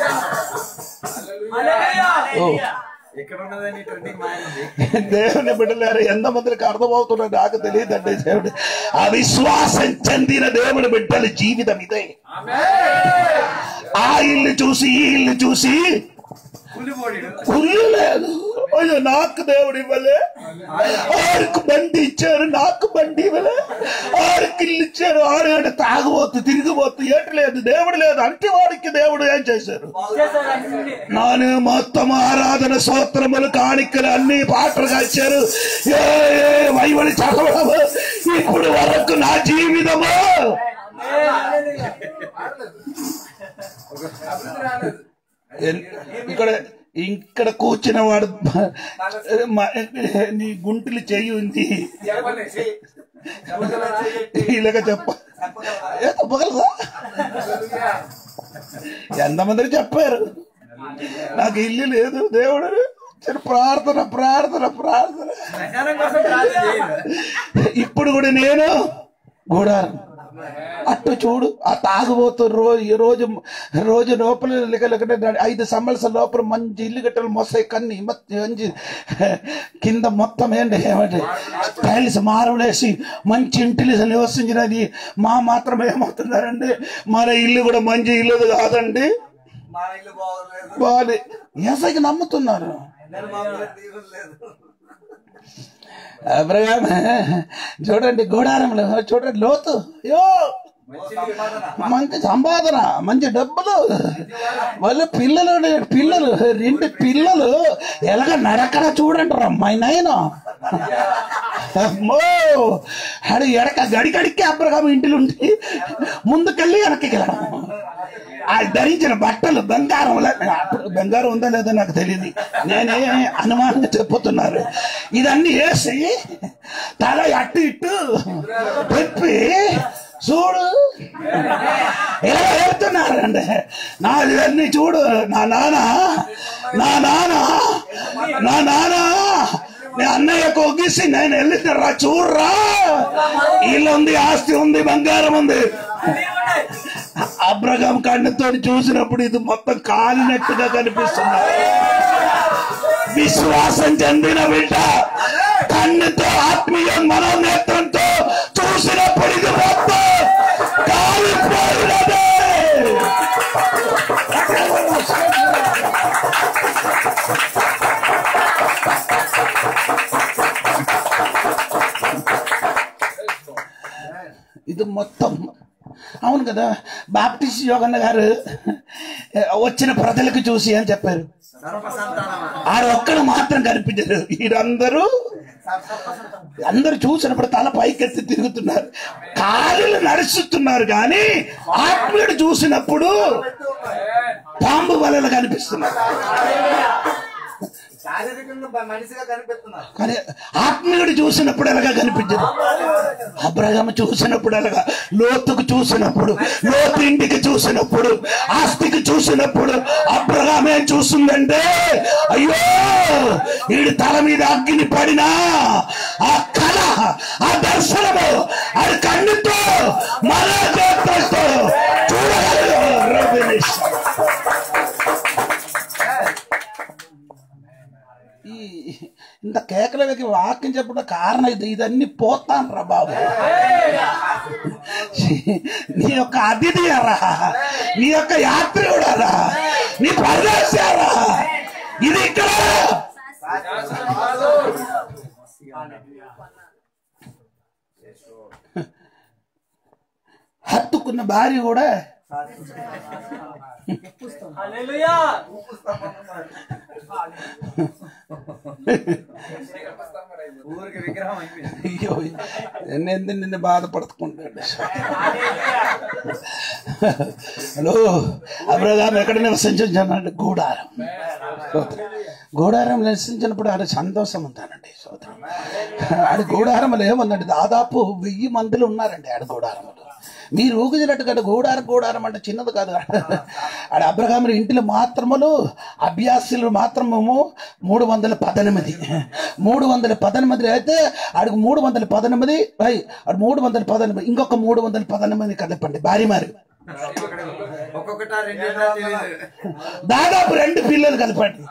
దేవుని బిడ్డలారు ఎంతమందికి అర్థమవుతున్నది నాకు తెలియదండి. దేవుడు అవిశ్వాసం చెందిన దేవుని బిడ్డల జీవితం ఇదే. ఆ ఇల్లు చూసి ఈ ఇల్లు చూసి కుళ్ళు లేదు. అయ్యో నాకు దేవుడు ఇవ్వలే, ఆరుకు బండి ఇచ్చారు నాకు బండి ఇవ్వలే, ఆరుకి ఇల్లు ఇచ్చారు ఆరు తాగుబోతు తిరిగిపోతు ఏటి లేదు దేవుడు లేదు అంటే వాడికి దేవుడు ఏం చేశారు? నాను మొత్తం ఆరాధన స్తోత్రములు కాணிకలు అన్ని పాటలుగా ఇచ్చారు. ఏ వైవలి చదవడము ఇప్పుడు వరకు నా జీవితము ఇక్కడ ఇక్కడ కూర్చున్న వాడు నీ గుంటులు చెయ్యి ఉంది ఇలాగ చెప్ప చెప్పగలరా? ఎంతమంది చెప్పారు నాకు ఇల్లు లేదు దేవుడు ప్రార్థన ప్రార్థన ప్రార్థన. ఇప్పుడు కూడా నేను కూడా అట్టు చూడు ఆ తాగుబోతు రోజు ఈ రోజు రోజు లోపల లెక్క ఐదు సంవత్సరాల లోపల మంచి ఇల్లు కట్టలు మొస్తాయి కన్ని మంచి కింద మొత్తం ఏంటి ఏమంటే టైల్స్ మార్బులేసి మంచి ఇంటిని నివసించినది. మా మాత్రం ఏమవుతున్నారండి మన ఇల్లు కూడా మంచి ఇల్లు కాదండి, బాగా ఏసైకి నమ్ముతున్నారు. అబ్రహాం చూడండి గోడారంలో చూడండి లోతు యో మంచి సంపాదన మంచి డబ్బులు వాళ్ళు పిల్లలు పిల్లలు రెండు పిల్లలు ఎలాగ నరకన చూడండి అమ్మాయి నాయన అమ్మో ఆడు ఎడక గడిగడికి అబ్రహాం ఇంటిలో ఉండి ముందుకెళ్ళి వెనక్కి వెళ్ళడం. ఆ ధరించిన బట్టలు బంగారం బంగారం ఉందా లేదా నాకు తెలియదు, నేనే అనుమానంగా చెప్పుతున్నారు. ఇదన్నీ వేసి తల అట్టు ఇట్టు చెప్పి చూడు ఎలా వెళ్తున్నారండి. నా ఇవన్నీ చూడు నా నాన్న నా నాన్న నా నాన్న నీ అన్నయ్యకు ఒగిసి నేను వెళ్ళినరా చూడరా ఇల్లు ఉంది ఆస్తి ఉంది బంగారం ఉంది. అబ్రహాం కన్నుతో చూసినప్పుడు ఇది మొత్తం కాలినట్టుగా కనిపిస్తుంది. విశ్వాసం చెందిన బిడ్డ కన్నుతో ఆత్మీయ మనోనేత్రంతో చూసినప్పుడు ఇది మొత్తం కాలిపోయినదే. ఇది మొత్తం అవును కదా. బాప్టిస్ట్ యోగన్న గారు వచ్చిన ప్రజలకు చూసి అని చెప్పారు, ఆడ ఒక్కడు మాత్రం కనిపించారు. వీరందరూ అందరూ చూసినప్పుడు తల పైకెత్తి తిరుగుతున్నారు, కాళ్ళు నడుస్తున్నారు, కానీ ఆత్మీయుడు చూసినప్పుడు పాంబు వలలు కనిపిస్తున్నారు. కానీ ఆత్మీయుడు చూసినప్పుడు ఎలాగా కనిపించదు. అబ్రహాము చూసినప్పుడు ఎలాగా, లోతుకు చూసినప్పుడు, లోతు ఇంటికి చూసినప్పుడు, ఆస్తికి చూసినప్పుడు అబ్రహాం ఏం చూస్తుందంటే అయ్యో వీడి తల మీద అగ్ని పడినా ఆ కళ ఆ దర్శనము అది కన్నుతో మరో చేతులతో చూడగలరు. ఈ ఇంత కేకలకి వాక్యం చెప్పడం కారణం ఇది. ఇదన్నీ పోతాను రా బాబు, నీ యొక్క అతిథియారా, నీ యొక్క యాత్రికుడారా, నీ పరదేశారా, ఇది ఇక్కడ హత్తుకున్న భార్య కూడా ఊరికి విగ్రహం అయిపోయింది. అయ్యో నిన్ను నిన్ను బాధపడుకుంటాడు. హలో, అబ్రహాం ఎక్కడ నివసించానంటే గూడారం. గూడారం నివసించినప్పుడు ఆడ సంతోషం ఉంటానండి సోదరం. ఆడ గూడారంలో ఏముందండి, దాదాపు వెయ్యి మందిలు ఉన్నారండి ఆడ గూడారంలో. మీరు ఊగినట్టు కదా గూడారం గూడారం అంటే చిన్నది కాదు. ఆడ అబ్రహాము ఇంటిలో మాత్రములు అభ్యాసులు మాత్రము మూడు వందల పద్దెనిమిది మూడు వందల పద్దెనిమిది అయితే ఆడికి మూడు వందల పద్దెనిమిది ఆడు మూడు వందల పద్దెనిమిది ఇంకొక మూడు వందల పద్దెనిమిది కదపండి భారీ మారి దాదాపు రెండు పిల్లలు కలపండి.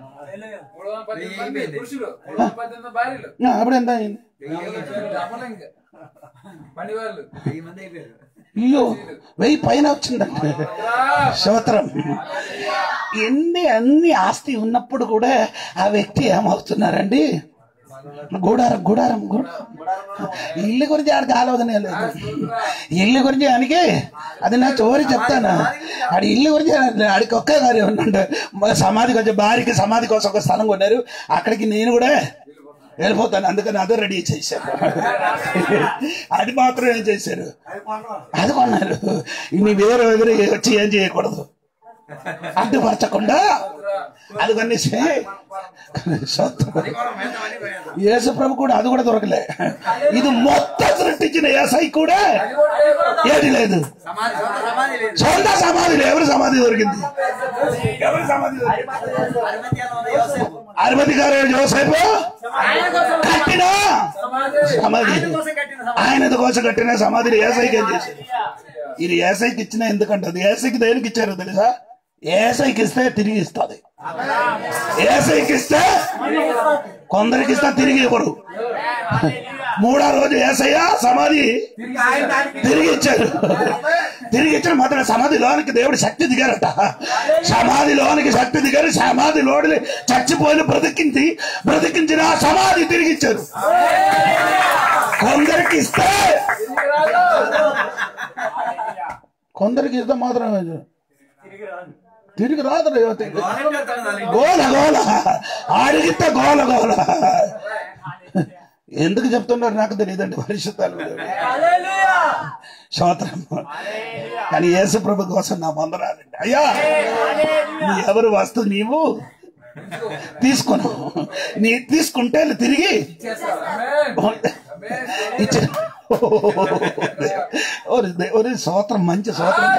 అప్పుడు ఎంత అయింది? అయ్యో వెయ్యి పైన వచ్చిందండి స్తోత్రం. ఎన్ని అన్ని ఆస్తి ఉన్నప్పుడు కూడా ఆ వ్యక్తి ఏమవుతున్నారండి, గూడారం గూడారం ఇల్లు గురించి ఆడికి ఆలోచన లేదు. ఇల్లు గురించి ఆడికి అది నా చోరీ చెప్తాను. ఆడి ఇల్లు గురించి ఆడికి ఒక్క గారి ఉన్నాడు. సమాధి కొంచెం భార్యకి సమాధి కోసం ఒక స్థలం కొన్నారు, అక్కడికి నేను కూడా వెళ్ళిపోతాను. అందుకని అదే రెడీ చేశారు. అది మాత్రం ఏం చేశారు, అది కొన్నారు. ఇన్ని వేరే వేరే వచ్చి ఏం చేయకూడదు, అడ్డుపరచకుండా అది కొనేసి యేసు ప్రభు కూడా అది కూడా దొరకలే. ఇది మొత్తం సృష్టించిన యేసై కూడా ఏది లేదు, సొంత సమాధి. ఎవరి సమాధి దొరికింది? ఎవరి సమాధి దొరికింది? అరవది గారు యోసేపు కట్టిన సమాధి, ఆయన కోసం కట్టిన సమాధిని ఏసైకి ఏం చేశారు? ఇది ఏసైకి ఇచ్చిన ఎందుకంటే అది ఏసైకి దేనికి ఇచ్చారు తెలుసా? ఏసైకి ఇస్తే తిరిగి ఇస్తుంది. ఏసైకి ఇస్తే కొందరికి ఇస్తే తిరిగి ఇవ్వరు. మూడో రోజు ఏసయ్య సమాధి తిరిగి ఇచ్చారు. తిరిగి ఇచ్చిన మాత్రం సమాధిలోనికి దేవుడు శక్తి దిగారట. సమాధిలోనికి శక్తి దిగారు. సమాధిలోని చచ్చిపోయిన బ్రతికించి బ్రతికించిన సమాధి తిరిగి ఇచ్చారు. కొందరికి ఇస్తే కొందరికి ఇస్తే మాత్రం తిరిగి రాదు. గోల గోల ఆడిగితే గోల గోల. ఎందుకు చెప్తున్నారు నాకు తెలియదండి పరిశుద్ధాలు స్తోత్రం. కానీ యేసు ప్రభు కోసం నా వందనాలండి. అయ్యా నీ ఎవరు వస్తు నీవు తీసుకున్నావు, నీ తీసుకుంటే తిరిగి ఇచ్చిన స్తోత్రం. మంచి స్తోత్రం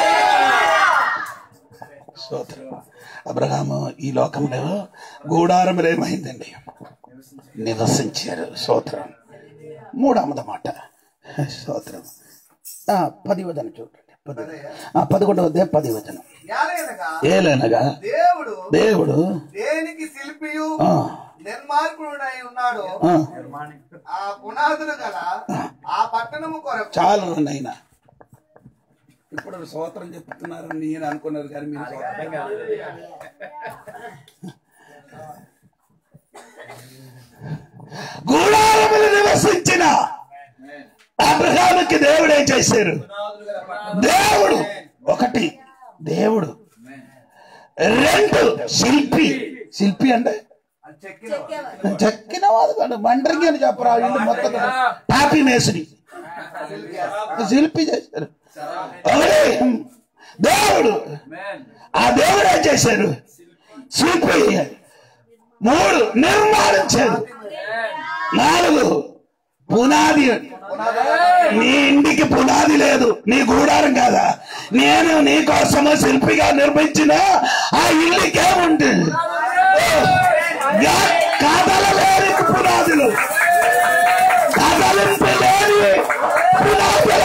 స్తోత్రం. అబ్రహాము ఈ లోకంలో గూడారములు ఏమైందండి నివసించారు. స్తోత్రం. మూడవది మాట స్తోత్రం. పది వచనం చూడండి, పదకొండవ పది వచనం. ఏలనగా దేవుడు దేవుడు దేనికి శిల్పియు నిర్మార్గుడై ఉన్నాడు, ఆ పునాదులు గల ఆ పట్టణము కొరకు. చాలు నైనా ఇప్పుడు స్తోత్రం చెప్తున్నారు నేను అనుకున్నారు కానీ మీరు స్తోత్రం కాదు. గూడారములు నివసించిన అబ్రహాముకి దేవుడు ఏం చేశారు? దేవుడు ఒకటి దేవుడు, రెండు శిల్పి. శిల్పి అంటే చెక్కిన వాడు కాదు, మండరికి అని చెప్పరా. ఇల్లు మొత్తం టాపీ మేసుని శిల్పి చేశారు. దేవుడు, ఆ దేవుడు ఏం చేశారు? శిల్పి. మూడు నిర్మాణించారు. నాలుగు పునాది. నీ ఇంటికి పునాది లేదు, నీ గూడారం కాదా? నేను నీ కోసము శిల్పిగా నిర్మించిన ఆ ఇల్లుకేముంటుంది? కదలలేని పునాదులు, కదలింపలేని పునాదులు.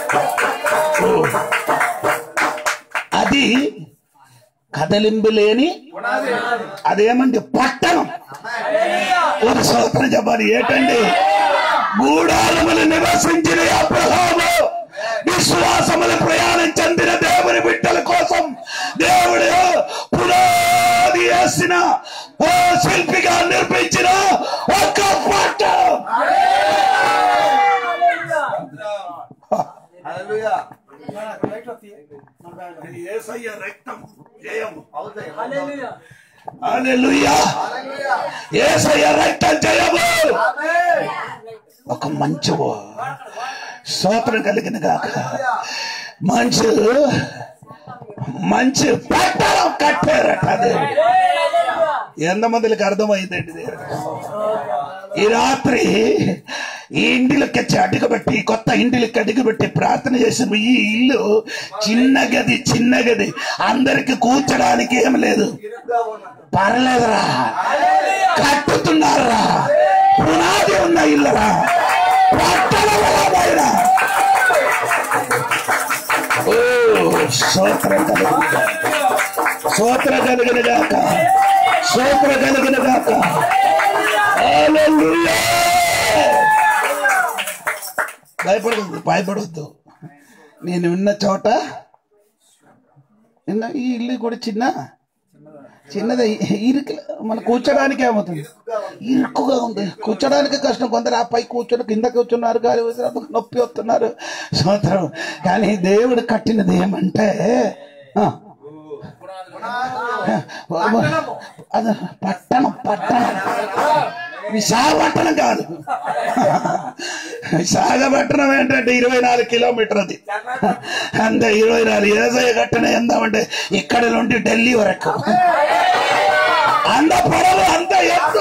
అది కదలింపు లేని అదేమండి పట్టణం. ఒక స్తోత్రం చెప్పాలి. ఏంటండి? గూడారములు నివసించిన అబ్రహాము విశ్వాసములు ప్రయాణం చెందిన దేవుని బిడ్డల కోసం దేవుడు పునాది వేసిన శిల్పిగా నిర్మించిన ఒక పట్టణం. యేసయ్య రక్తం జయము. హల్లెలూయా. యేసయ్య రక్తం జయము. ఒక మంచి స్తోత్రం కలిగిన గాక. మంచి మంచి పట్టణం కట్టారట దేవుడు. ఎంతమందికి అర్థమైందండి దేవుడు? ఈ రాత్రి ఈ ఇంటిలోకి వచ్చి అడుగుపెట్టి కొత్త ఇంటిలోకి అడుగుపెట్టి ప్రార్థన చేసిన ఈ ఇల్లు చిన్న గది చిన్న గది అందరికి కూర్చోడానికి ఏం లేదు. పర్లేదురా, కట్టుతున్నారా, పునాది ఉన్న ఇల్లురా, పట్టణమైన ఓ స్తోత్రం కలిగిన స్తోత్ర కలిగిన గాక స్తోత్ర కలిగిన గాక. హల్లెలూయా. భయపడవద్దు, భయపడవద్దు. నేను ఉన్న చోట నిన్న ఈ ఇల్లు కూడా చిన్న చిన్నది ఇరుకు, మన కూర్చోడానికి ఏమవుతుంది, ఇరుకుగా ఉంది, కూర్చోడానికి కష్టం. కొందరు ఆ పై కూర్చొని కింద కూర్చున్నారు, గాలి నొప్పి వస్తున్నారు. స్తోత్రం. కానీ దేవుడు కట్టినది ఏమంటే అది పట్టణం. పట్టణం విశాఖపట్నం కాదు. విశాఖపట్నం ఏంటంటే ఇరవై నాలుగు కిలోమీటర్ అది అంతే. ఇరవై నాలుగు యేసయ్య కట్టిన ఎందామంటే ఇక్కడ నుండి ఢిల్లీ వరకు అంత పొడవు, అంత ఎత్తు.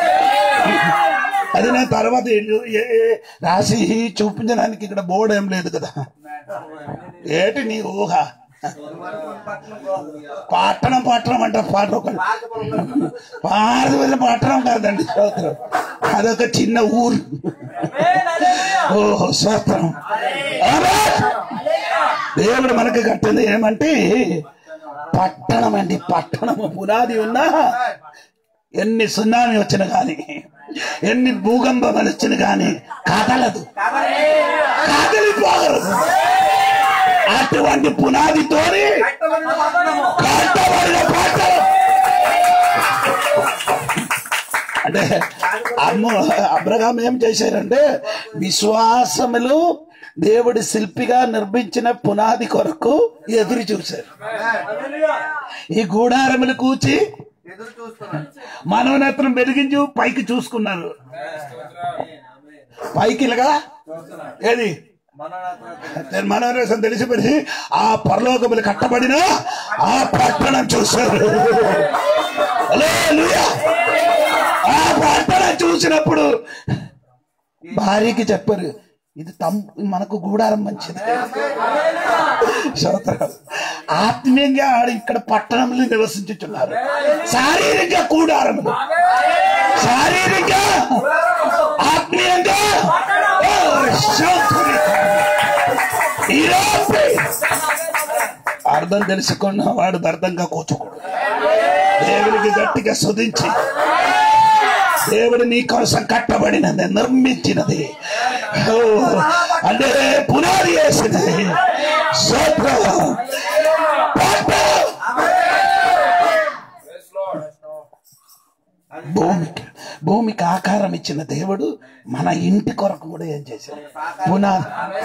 అది నేను తర్వాత రాసి చూపించడానికి ఇక్కడ బోర్డు ఏం లేదు కదా. ఏటి నీ ఊహ? పట్టణం పట్టణం అంట పాట ఒకటి పాత పట్టణం కాదండి. స్తోత్రం. అదొక చిన్న ఊరు. ఓహో స్తోత్రం. దేవుడు మనకి కట్టింది ఏమంటే పట్టణం అండి. పట్టణము పునాది ఉన్నా ఎన్ని సునామీ వచ్చిన గాని ఎన్ని భూకంపాలు వచ్చిన గాని కదలదు, కదిలిపోగలదు. అటువంటి పునాదితోని కట్టబడిన పట్టణం అంటే అమ్మ అబ్రహాం ఏం చేశారంటే విశ్వాసములు దేవుడి శిల్పిగా నిర్మించిన పునాది కొరకు ఎదురు చూశారు. ఈ గూడారములు కూర్చి మనోనేత్రం వెలిగించు పైకి చూసుకున్నారు. పైకి ఇలాగా ఏది మనోనేత్రం తెలిసిపోయి ఆ పరలోకములు కట్టబడిన ఆ పట్టణం చూశారు. హల్లెలూయా. ఆ పట్టణం చూసినప్పుడు భార్యకి చెప్పారు, ఇది తమ్ మనకు గూడారం మంచిది. ఆత్మీయంగా ఆడు ఇక్కడ పట్టణంలో నివసించుతున్నారు. శారీరక గూడారములు, శారీరక ఆత్మీయంగా అర్థం తెలుసుకున్న వాడు అర్థంగా కూర్చోకూడదు. దేవునికి గట్టిగా స్తుతించి దేవుడు నీ కోసం కట్టబడినది, నిర్మించినది, అంటే పునాది వేసినది. భూమికి భూమికి ఆకారం ఇచ్చిన దేవుడు మన ఇంటి కొరకు కూడా ఏం చేశాడు, పునాది.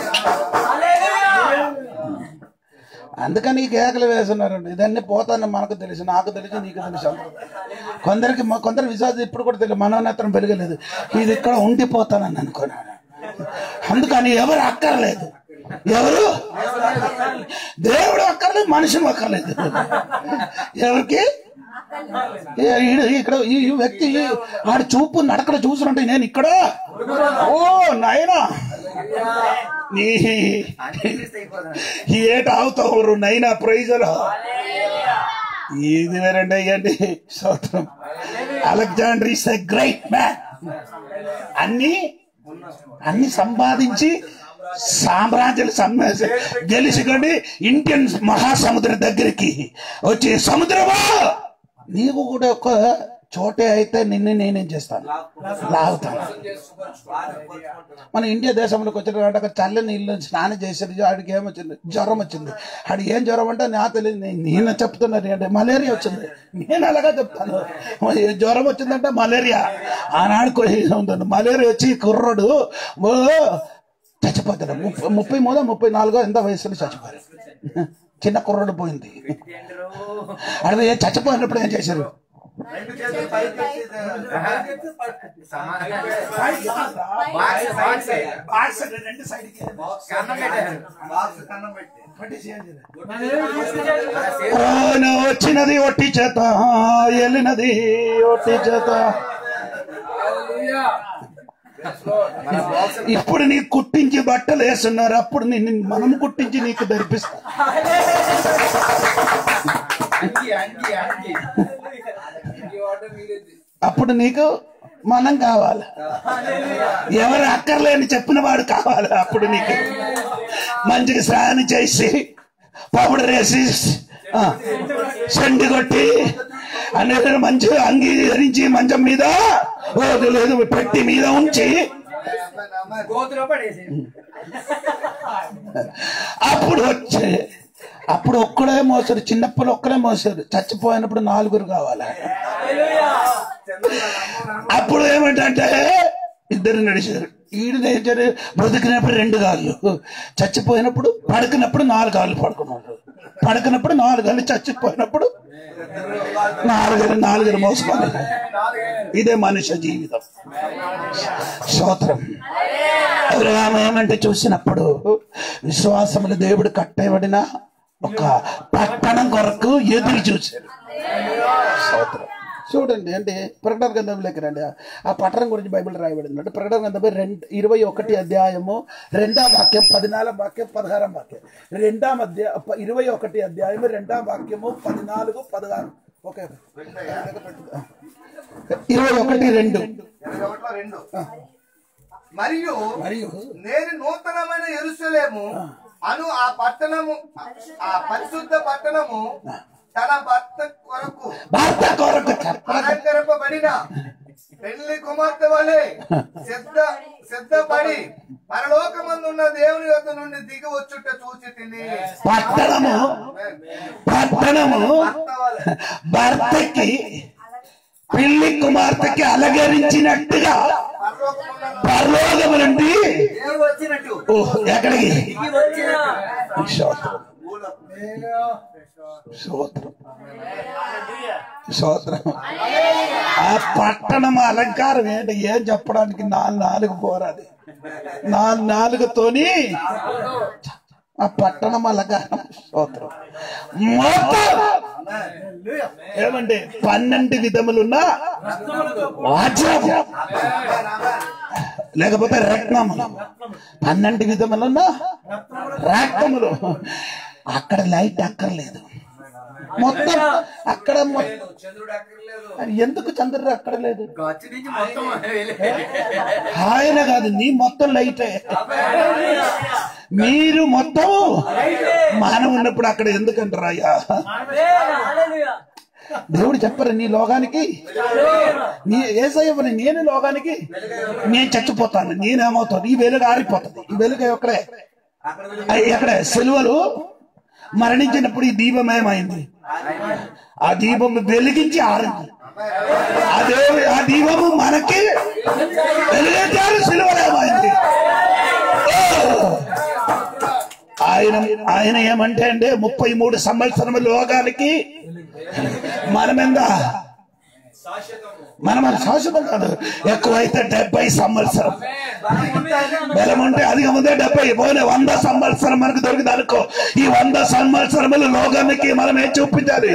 అందుకని ఈ కేకలు వేస్తున్నారండి. ఇదన్నీ పోతాను మనకు తెలుసు, నాకు తెలుసు, నీకు తెలుసు. కొందరికి కొందరు విశ్వాసం ఇప్పుడు కూడా తెలియదు, మనోనేత్రం పెరగలేదు. ఇది ఇక్కడ ఉండిపోతానని అనుకున్నాను. అందుకని ఎవరు అక్కర్లేదు, ఎవరు దేవుడు అక్కర్లేదు, మనుషులు అక్కర్లేదు. ఎవరికి ఇక్కడ ఈ వ్యక్తి వాడి చూపు నడకడ చూసినట్టే నేను ఇక్కడ ఓ నాయనా నీ ఏట అవుతావు నైనా ప్రైజులు. ఇది వేరండి అయ్యండి. స్తోత్రం. Alexander is a great man. అన్ని అన్ని సంపాదించి సామ్రాజ్యాలు గెలిచికండి ఇండియన్ మహాసముద్రం దగ్గరికి వచ్చి, సముద్రమా నీవు కూడా ఒక చోటే అయితే నిన్ను నేనేం చేస్తాను, లాగుతాను. మన ఇండియా దేశంలోకి వచ్చిన చల్లని ఇల్లు స్నానం చేసేది. ఆడికి ఏమొచ్చింది, జ్వరం వచ్చింది. ఆడికి ఏం జ్వరం అంటే నా తెలియదు, నేను చెప్తున్నాను అంటే మలేరియా వచ్చింది. నేను అలాగా చెప్తాను, జ్వరం వచ్చిందంటే మలేరియా. ఆనాడు ఉంటుంది మలేరియా వచ్చి కుర్రోడు చచ్చిపోతాడు. ముప్పై మూడో ముప్పై నాలుగో ఎంత వయసులో చచ్చిపోయారు. చిన్న కుర్రోడు పోయింది. అడవి చచ్చిపోయినప్పుడు ఏం చేశారు? రెండు చేతులు పైకి ఎత్తి రెండు సైడ్కి కన్నం పెట్టారు. బాక్స్ కన్నం పెట్టి వచ్చినది ఒట్టి చేత, వెళ్ళినది ఒట్టి చేత. ఇప్పుడు నీకు కుట్టించి బట్టలు వేస్తున్నారు, అప్పుడు నిన్ను మనం కుట్టించి నీకు ధరిపిస్తాం. అప్పుడు నీకు మనం కావాలి, ఎవరు అక్కర్లేని చెప్పిన వాడు కావాలి. అప్పుడు నీకు మంచిగా స్నానం చేసి పౌడర్ వేసి చెండి కొట్టి అనేది మంచిగా అంగీకరించి మంచం మీద లేదు పెట్టి మీద ఉంచి అప్పుడు వచ్చే అప్పుడు ఒక్కడే మోసారు. చిన్నప్పుడు ఒక్కడే మోసారు, చచ్చిపోయినప్పుడు నాలుగురు కావాలి. అప్పుడు ఏమిటంటే ఇద్దరు నడిచారు. ఈడు నేర్చారు బ్రతికినప్పుడు రెండు కాళ్ళు, చచ్చిపోయినప్పుడు పడుకున్నప్పుడు నాలుగు కాళ్ళు పడుకున్నాడు. పడుకున్నప్పుడు నాలుగు కాళ్ళు, చచ్చిపోయినప్పుడు నాలుగు నాలుగురు మోసుకోవాలి. ఇదే మనుష్య జీవితం. స్తోత్రం. అబ్రహాము ఏమంటే చూసినప్పుడు విశ్వాసములు దేవుడు కట్టబడిన ఒక పట్టణం కొరకు ఎదురు చూశాడు. స్తోత్రం. చూడండి, అంటే ప్రకటన గ్రంథంలోకి రండి. ఆ పట్టణం గురించి బైబిల్ రాయబడింది. అంటే ప్రకటన గ్రంథం రెండు ఇరవై ఒకటి అధ్యాయము రెండాం వాక్యం, పద్నాలుగు వాక్యం, పదహారం వాక్యం. రెండాం అధ్యాయ ఇరవై ఒకటి అధ్యాయము రెండాం వాక్యము పద్నాలుగు పదహారు. ఓకే, ఇరవై ఒకటి రెండు రెండు మరియు మరియు నేను నూతనమైన యెరూషలేము అను ఆ పట్టణము, ఆ పరిశుద్ధ పట్టణము తన భర్త కొరకు భర్త కొరకు అలంకరింపబడిన పెళ్లి కుమార్తె వలె సిద్ధ సిద్ధపడి పరలోకమందున్న దేవుని యొద్ద నుండి దిగి వచ్చుట చూసి తిని. పట్టణము పట్టణము భర్తకి పెళ్లి కుమార్తెకి అలంకరించినట్టుగా పరలోకము నుండి వచ్చినట్టు ఎక్కడికి స్తోత్రం. స్తోత్రం స్తోత్రం. ఆ పట్టణం అలంకారం ఏంటి? ఏం చెప్పడానికి నాలుగు నాలుగు పోరాది. నాలుగు నాలుగుతోని ఆ పట్టణం అలంకారం. స్తోత్రం. మొత్తం ఏమంటే పన్నెండు విధములున్న వజ్రము లేకపోతే రత్నములు, పన్నెండు విధములున్న రత్నములు. అక్కడ లైట్ అక్కర్లేదు, మొత్తం అక్కడ ఎందుకు చంద్రుడు అక్కడ లేదు? ఆయన కాదు, నీ మొత్తం లైటే. మీరు మొత్తం మానవ ఉన్నప్పుడు అక్కడ ఎందుకంటారు అయ్యా? దేవుడు చెప్పరు నీ లోకానికి, నీ ఏసయ్యని నేను లోకానికి నేను చచ్చిపోతాను, నేనేమవుతాను, ఈ వెలుగు ఆరిపోతుంది. ఈ వెలుగు ఎక్కడే ఎక్కడే సెలవులు మరణించినప్పుడు ఈ దీపం ఏమైంది? ఆ దీపం వెలిగించి ఆరింది. అదే ఆ దీపము మనకి వెలిగించారు, సిలువలు ఏమైంది? ఆయన ఆయన ఏమంటే అంటే ముప్పై మూడు సంవత్సరముల లోకానికి మనమెంద మనం శాశ్వతం కాదు, ఎక్కువైతే డెబ్బై సంవత్సరం బలం ఉంటే అధికం ఉంటే డెబ్బై పోయిన వంద సంవత్సరం మనకు దొరికింది అనుకో. ఈ వంద సంవత్సరముల లోకానికి మనం ఏం చూపించాలి?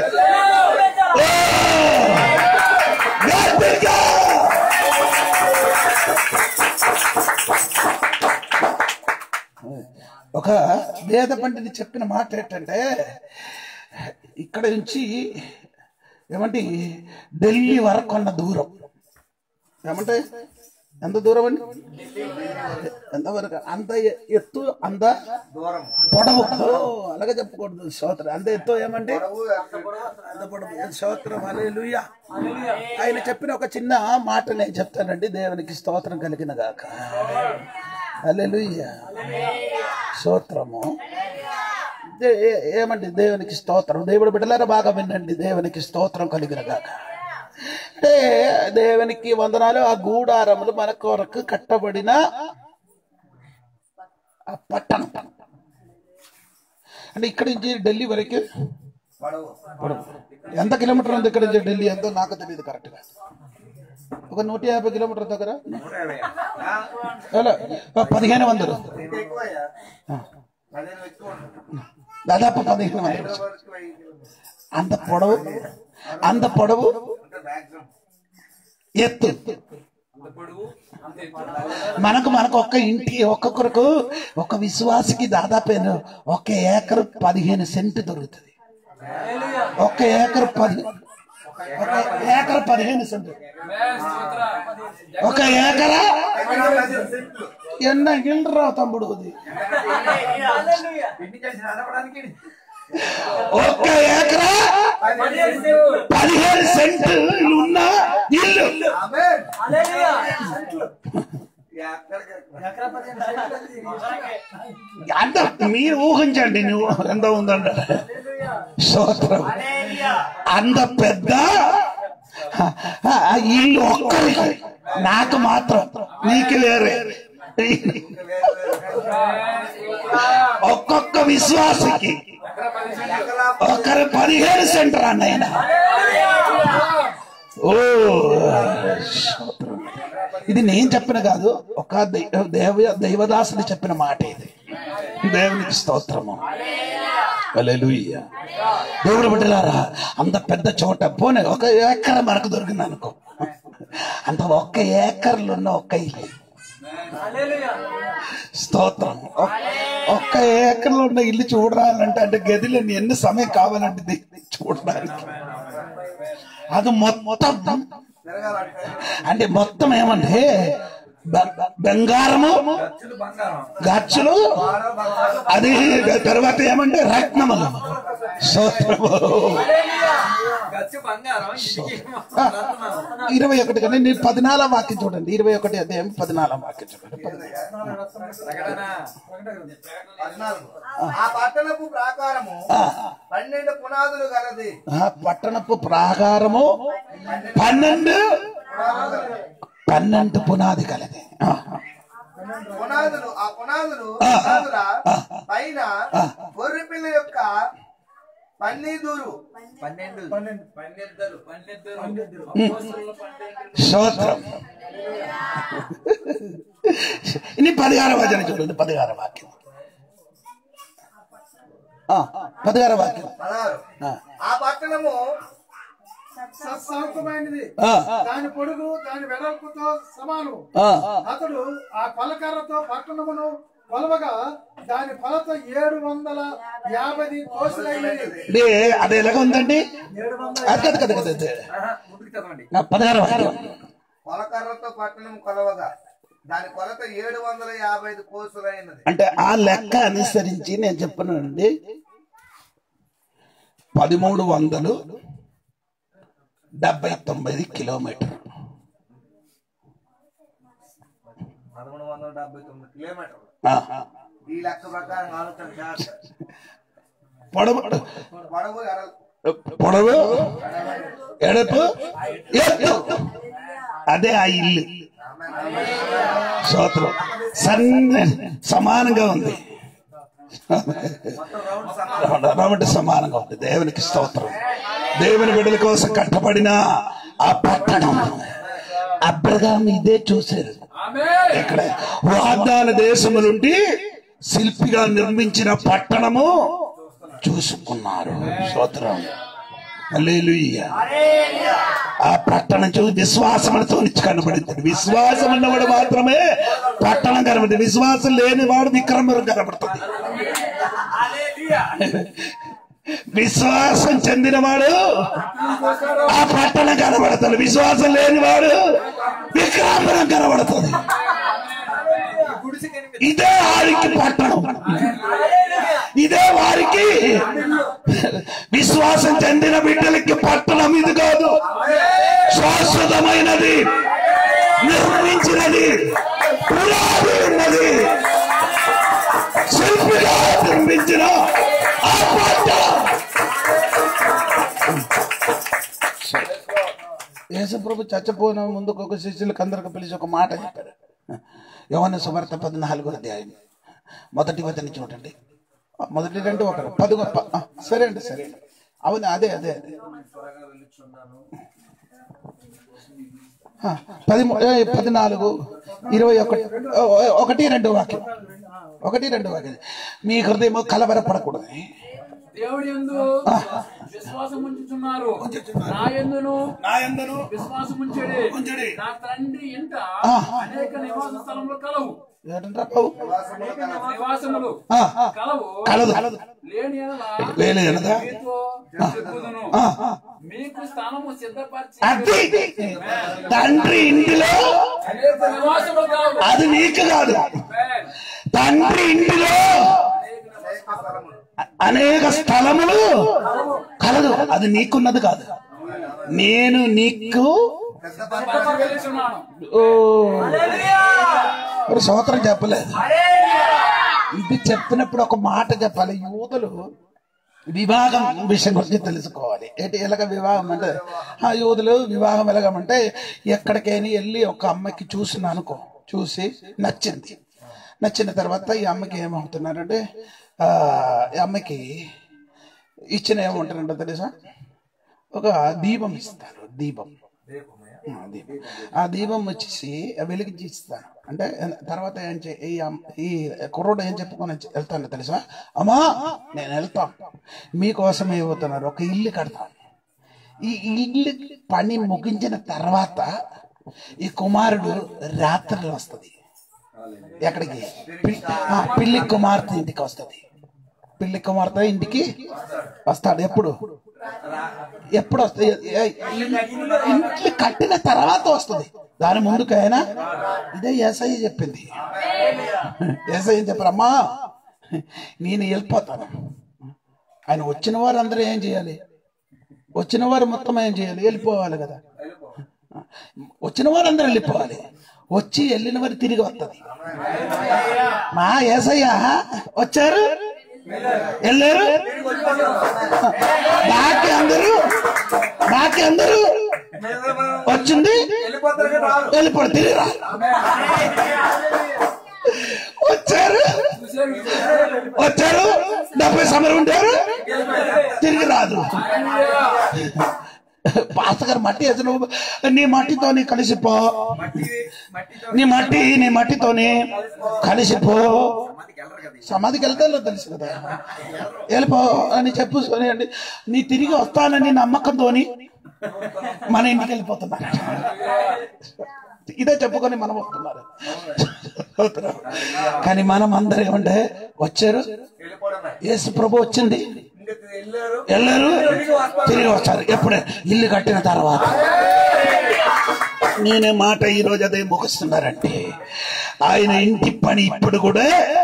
ఒక వేద పండితుడు చెప్పిన మాట ఏంటంటే, ఇక్కడ నుంచి ఏమంటే ఢిల్లీ వరకు ఉన్న దూరం ఏమంటే ఎంత దూరం అండి? ఎంతవరకు? అంత ఎత్తు, అంత పొడవు. అలాగే చెప్పకూడదు. స్తోత్రం. అంత ఎత్తు ఏమంటే అంత పొడవు. స్తోత్రం. హల్లెలూయా. ఆయన చెప్పిన ఒక చిన్న మాట నేను చెప్తానండి. దేవునికి స్తోత్రం కలిగిన గాక. హల్లెలూయా. స్తోత్రము. ఏమండి? దేవునికి స్తోత్రం. దేవుడు బిడ్డలారా బాగా వినండి. దేవునికి స్తోత్రం కలిగిన గాక. అంటే దేవునికి వందనాలు. ఆ గూడారములు మన కొరకు కట్టబడిన ఆ పట్టణం. అంటే ఇక్కడి నుంచి ఢిల్లీ వరకు పొడవు పొడవు ఎంత కిలోమీటర్ ఉంది ఇక్కడ నుంచి ఢిల్లీ ఎంతో నాకు తెలియదు కరెక్ట్గా. ఒక నూట యాభై కిలోమీటర్ దగ్గర నూట యాభై ఎలా పదిహేను వందలు ఇంకా ఎక్కువయ్యా పదిహేను ఎక్కువ ఉంటుంది. దాదాపు పదిహేను వందలు. హైదరాబాద్కి వెయ్యి కిలోమీటర్లు అంత పొడవు అంత పొడవు అంటే మ్యాక్సిమం ఎత్తు మనకు మనకు ఒక్క ఇంటి ఒక్కొక్కరికి ఒక విశ్వాసికి దాదాపు ఒక ఏకర్ పదిహేను సెంటు దొరుకుతుంది. ఒక ఏకర్ పది ఒక ఏకర్ పదిహేను సెంటు ఒక ఏకర ఎన్న ఇల్లురా తమ్ముడు అది. ఒక్క ఏకర పదిహేను సెంటు ఉన్న ఇల్లు. అంత మీరు ఊహించండి, నువ్వు ఎంత ఉందంట స్తోత్రం. అంత పెద్ద ఇల్లు ఒక్కరికి, నాకు మాత్రం, నీకు వేరే. ఒక్కొక్క విశ్వాసకి ఒకరు పదిహేను సెంటర్ అన్నయ్య. ఓ ఇది నేను చెప్పిన కాదు, ఒక దేవ దైవదాసుని చెప్పిన మాట ఇది. దేవునికి స్తోత్రము. హల్లెలూయా. దేవుడు బిడ్డలారా, అంత పెద్ద చోట పోనీ ఒక ఏకర్ మనకు దొరికింది అనుకో, అంత ఒక్క ఏకర్లు ఉన్న ఒక్క ఇల్లు. స్తోత్రం. ఒక్క ఏకర్లో ఉన్న ఇల్లు చూడాలంటే అంటే గదిలో ఎన్ని సమయం కావాలంటే చూడడానికి. అది మొత్తం అంటే మొత్తం ఏమంటే బంగారము, గచ్చులు, అది తర్వాత ఏమంటే రత్నములు. ఇరవై ఒకటి కానీ నేను పద్నాలుగు వాక్యం చూడండి. ఇరవై ఒకటి అధ్యాయం పద్నాలుగు వాక్యం చూడండి. ఆ పట్టణపు ప్రాకారము పన్నెండు పునాదులు గలది. పట్టణపు ప్రాకారము పన్నెండు పన్నెండు పునాది కలది. పునాదులు ఆ పునాదులు పునాదుల పైన గొర్రె పిల్ల యొక్క పన్నీదూరు పన్నెండు స్తోత్రం. ఇని పదిహార వచనం చూడండి. పదిహార వాక్యం పదిహార వాక్యం ఆ పట్టణము సత్సౌకమైనది, దాని పొడుగు దాని వెడల్పుతో సమానం. అతడు ఆ కొలకర్రతో పట్టణమును కొలవగా దాని కొలత ఏడు వందల యాభై కోసులైనది. అది ఎలాగ ఉందండి? అది కదా కదా పదహారు వాక్యం. కొలకర్రతో పట్టణం కొలవగా దాని కొలత ఏడు వందల యాభై ఐదు కోసులైనది. అంటే ఆ లెక్క అనుసరించి నేను చెప్పానండి, పదమూడు వందలు డెబ్బై తొమ్మిది కిలోమీటర్. పదమూడు వందల డెబ్బై తొమ్మిది కిలోమీటర్లు ఈ లెక్క ప్రకారం ఆలోచన చేస్తారు. పొడవు పొడవు పొడవు ఎడపు ఎత్తు, అదే ఆ ఇల్లు. స్తోత్రం. సన్న సమానంగా ఉంది, రౌండ్ సమానంగా ఉంది. దేవునికి స్తోత్రం. దేవుని బిడ్డల కోసం కట్టబడిన ఆ పట్టణం అబ్రహాం ఇదే చూశారు. ఇక్కడ వాగ్దాన దేశము నుండి శిల్పిగా నిర్మించిన పట్టణము చూసుకున్నారు. స్తోత్రం. హల్లెలూయా. ఆ పట్టణం చూసి విశ్వాసములతో కనబడింది. విశ్వాసం ఉన్నవాడు మాత్రమే పట్టణం కనబడుతుంది. విశ్వాసం లేని వాడు విక్రమం కనబడుతుంది. విశ్వాసం చెందినవాడు ఆ పట్టణం కనబడుతుంది. విశ్వాసం లేనివాడు విక్రమం కనబడుతుంది. ఇదే వారికి పట్టణం, ఇదే వారికి విశ్వాసం చెందిన బిడ్డలకి పట్టణం. ఇది కాదు, శాశ్వతమైనది, నిర్మించినది, పునాది ఉన్నది, శిల్పిగా నిర్మించిన ఆ పట్టణం. యేసుప్రభు చచ్చిపోయిన ముందు ఒక శిష్యులకు అందరికి పిలిచి ఒక మాట చెప్పారు. యోహాను సువార్త పద్నాలుగో అధ్యాయం మొదటి వచనం చూడండి. మొదటి రెండు ఒకటి పదుగు ప- సరే అండి సరే అండి అవును అదే అదే అదే ఆ, పదిమూ ఏ, పద్నాలుగు ఇరవై ఒకటి ఓ, ఒకటి రెండు వాక్యం ఒకటి రెండు వాక్యం మీ హృదయం కలవరపడకూడదు. దేవుడి యందు విశ్వాసం ఉంచుచున్నారు, నా యందును నా యందును విశ్వాసం ఉంచెడి. ఉంచెడి. నా తండ్రి ఇంట ఆ. అనేక నివాస స్థలములు కలవు, ఏంటంటారా బాబు? నివాసములు ఆ, కలవు. కలదు లేని యెడల లేని యెడల మీతో చెప్పుదును. ఆ, ఆ. మీకు స్థానము సిద్ధపరిచి అది తండ్రి ఇంటిలో అనేక నివాసములు కలవు. అది నీకు కాదు, తండ్రి ఇంటిలో అనేక స్థలములు కలదు, అది నీకున్నది కాదు, నేను నీకు సిద్ధపరచుచున్నాను. ఓ ఒక స్తోత్రం చెప్పలేదు. ఇది చెప్పినప్పుడు ఒక మాట చెప్పాలి. యూదులు వివాహం విషయం గురించి తెలుసుకోవాలి. ఏంటి ఎలాగ వివాహం అంటే ఆ యూదులు వివాహం ఎలాగమంటే ఎక్కడికైనా వెళ్ళి ఒక అమ్మాయికి చూసిన అనుకో, చూసి నచ్చింది, నచ్చిన తర్వాత ఈ అమ్మకి ఏమవుతున్నారంటే ఆ ఈ అమ్మకి ఇచ్చిన ఏమంటారంటే తెలుసా, ఒక దీపం ఇస్తారు. దీపం ఆ, దీపం ఆ దీపం వచ్చేసి వెలిగించి ఇస్తాను అంటే తర్వాత ఏం చే ఈ అమ్మ- ఈ కుర్రోడు ఏం చెప్పుకొని వెళ్తాను తెలుసా, అమ్మా నేను వెళ్తాను మీకోసం ఏమవుతున్నారు ఒక ఇల్లు కడతాను. ఈ ఇల్లు పని ముగించిన తర్వాత ఈ కుమారుడు రాత్రి వస్తుంది. ఎక్కడికి? పిల్లి ఆ, పిల్లి కుమార్తె ఇంటికి వస్తుంది. పిల్లి కుమార్తె ఇంటికి వస్తాడు. ఎప్పుడు ఎప్పుడు వస్తుంది? ఇంట్లో కట్టిన తర్వాత వస్తుంది, దాని ముందుకైనా. ఇదే యేసయ్య చెప్పింది. యేసయ్య చెప్పారు, అమ్మా నేను వెళ్ళిపోతాను. ఆయన వచ్చిన వారు అందరూ ఏం చేయాలి? వచ్చిన వారు మొత్తం ఏం చేయాలి? వెళ్ళిపోవాలి కదా. వచ్చిన వారు అందరూ వెళ్ళిపోవాలి, వచ్చి వెళ్ళిన వారు తిరిగి వస్తుంది. మా యేసయ్య వచ్చారు, వెళ్ళారు, బాకీ అందరూ బాకీ అందరూ వచ్చింది వెళ్ళిపోడు, తిరిగి రా. వచ్చారు వచ్చారు డెబ్బై సమయం ఉంటారు, తిరిగి రాదు. పాస్టర్ గారు మట్టి వేసి నువ్వు నీ మట్టితోని కలిసిపో, నీ మట్టి నీ మట్టితోని కలిసిపో. సమాధికి వెళ్తాలో తెలుసు కదా, వెళ్ళిపో అని చెప్పు. అండి నీ తిరిగి వస్తానని నమ్మకంతోని మన ఇంటికి వెళ్ళిపోతున్నారు. ఇదే చెప్పుకొని మనం వస్తున్నారు. కానీ మనం అందరం ఏమంటే వచ్చారు, యేసు ప్రభు వచ్చింది, వెళ్ళారు, తిరిగి వస్తారు. ఎప్పుడే? ఇల్లు కట్టిన తర్వాత. నేనే మాట ఈ రోజు అదే ముగిస్తున్నారంటే ఆయన ఇంటి పని ఇప్పుడు కూడా.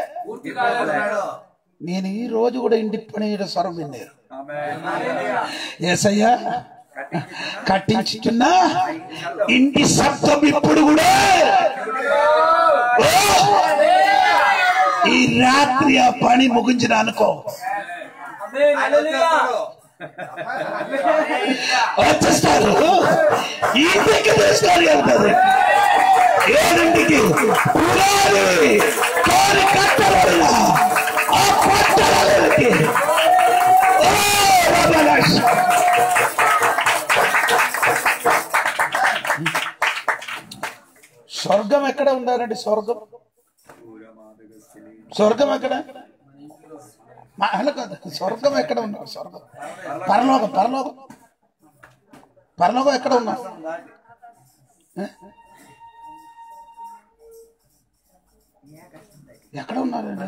నేను ఈ రోజు కూడా ఇంటి పని స్వరం విన్నారు. యేసయ్య కట్టించుతున్నా ఇంటి శబ్దం ఇప్పుడు కూడా. ఈ రాత్రి ఆ పని ముగించిన అనుకో, వచ్చేస్తారు. ఇంటికి తీసుకొని వెళ్తారు. ఏడింటికి పురాణి కోరి కట్టబడిన ఆ పట్టణాలకి. ఓ రమణాష్. స్వర్గం ఎక్కడ ఉండాలండి? స్వర్గం స్వర్గం ఎక్కడ? మా అలా కాదు, స్వర్గం ఎక్కడ ఉన్నారు? స్వర్గం పరలోకం పరలోకం పరలోకం ఎక్కడ ఉన్నారు? ఎక్కడ ఉన్నారండి?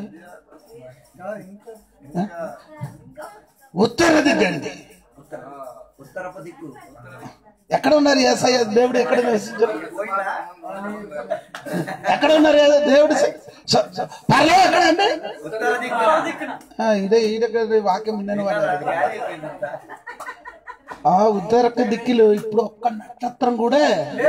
ఉత్తర దిగ్గండి. ఉత్తరపు దిక్కు ఎక్కడ ఉన్నారు? యేసయ్య దేవుడు ఎక్కడ నివసించారు? ఎక్కడ ఉన్నారు దేవుడు? పరలోకం ఎక్కడ అండి? ఉత్తర దిక్కు ఆ, ఇదే ఈ దగ్గర వాక్యం నేను ఆ ఉత్తరక దిక్కులు ఇప్పుడు ఒక్క నక్షత్రం కూడా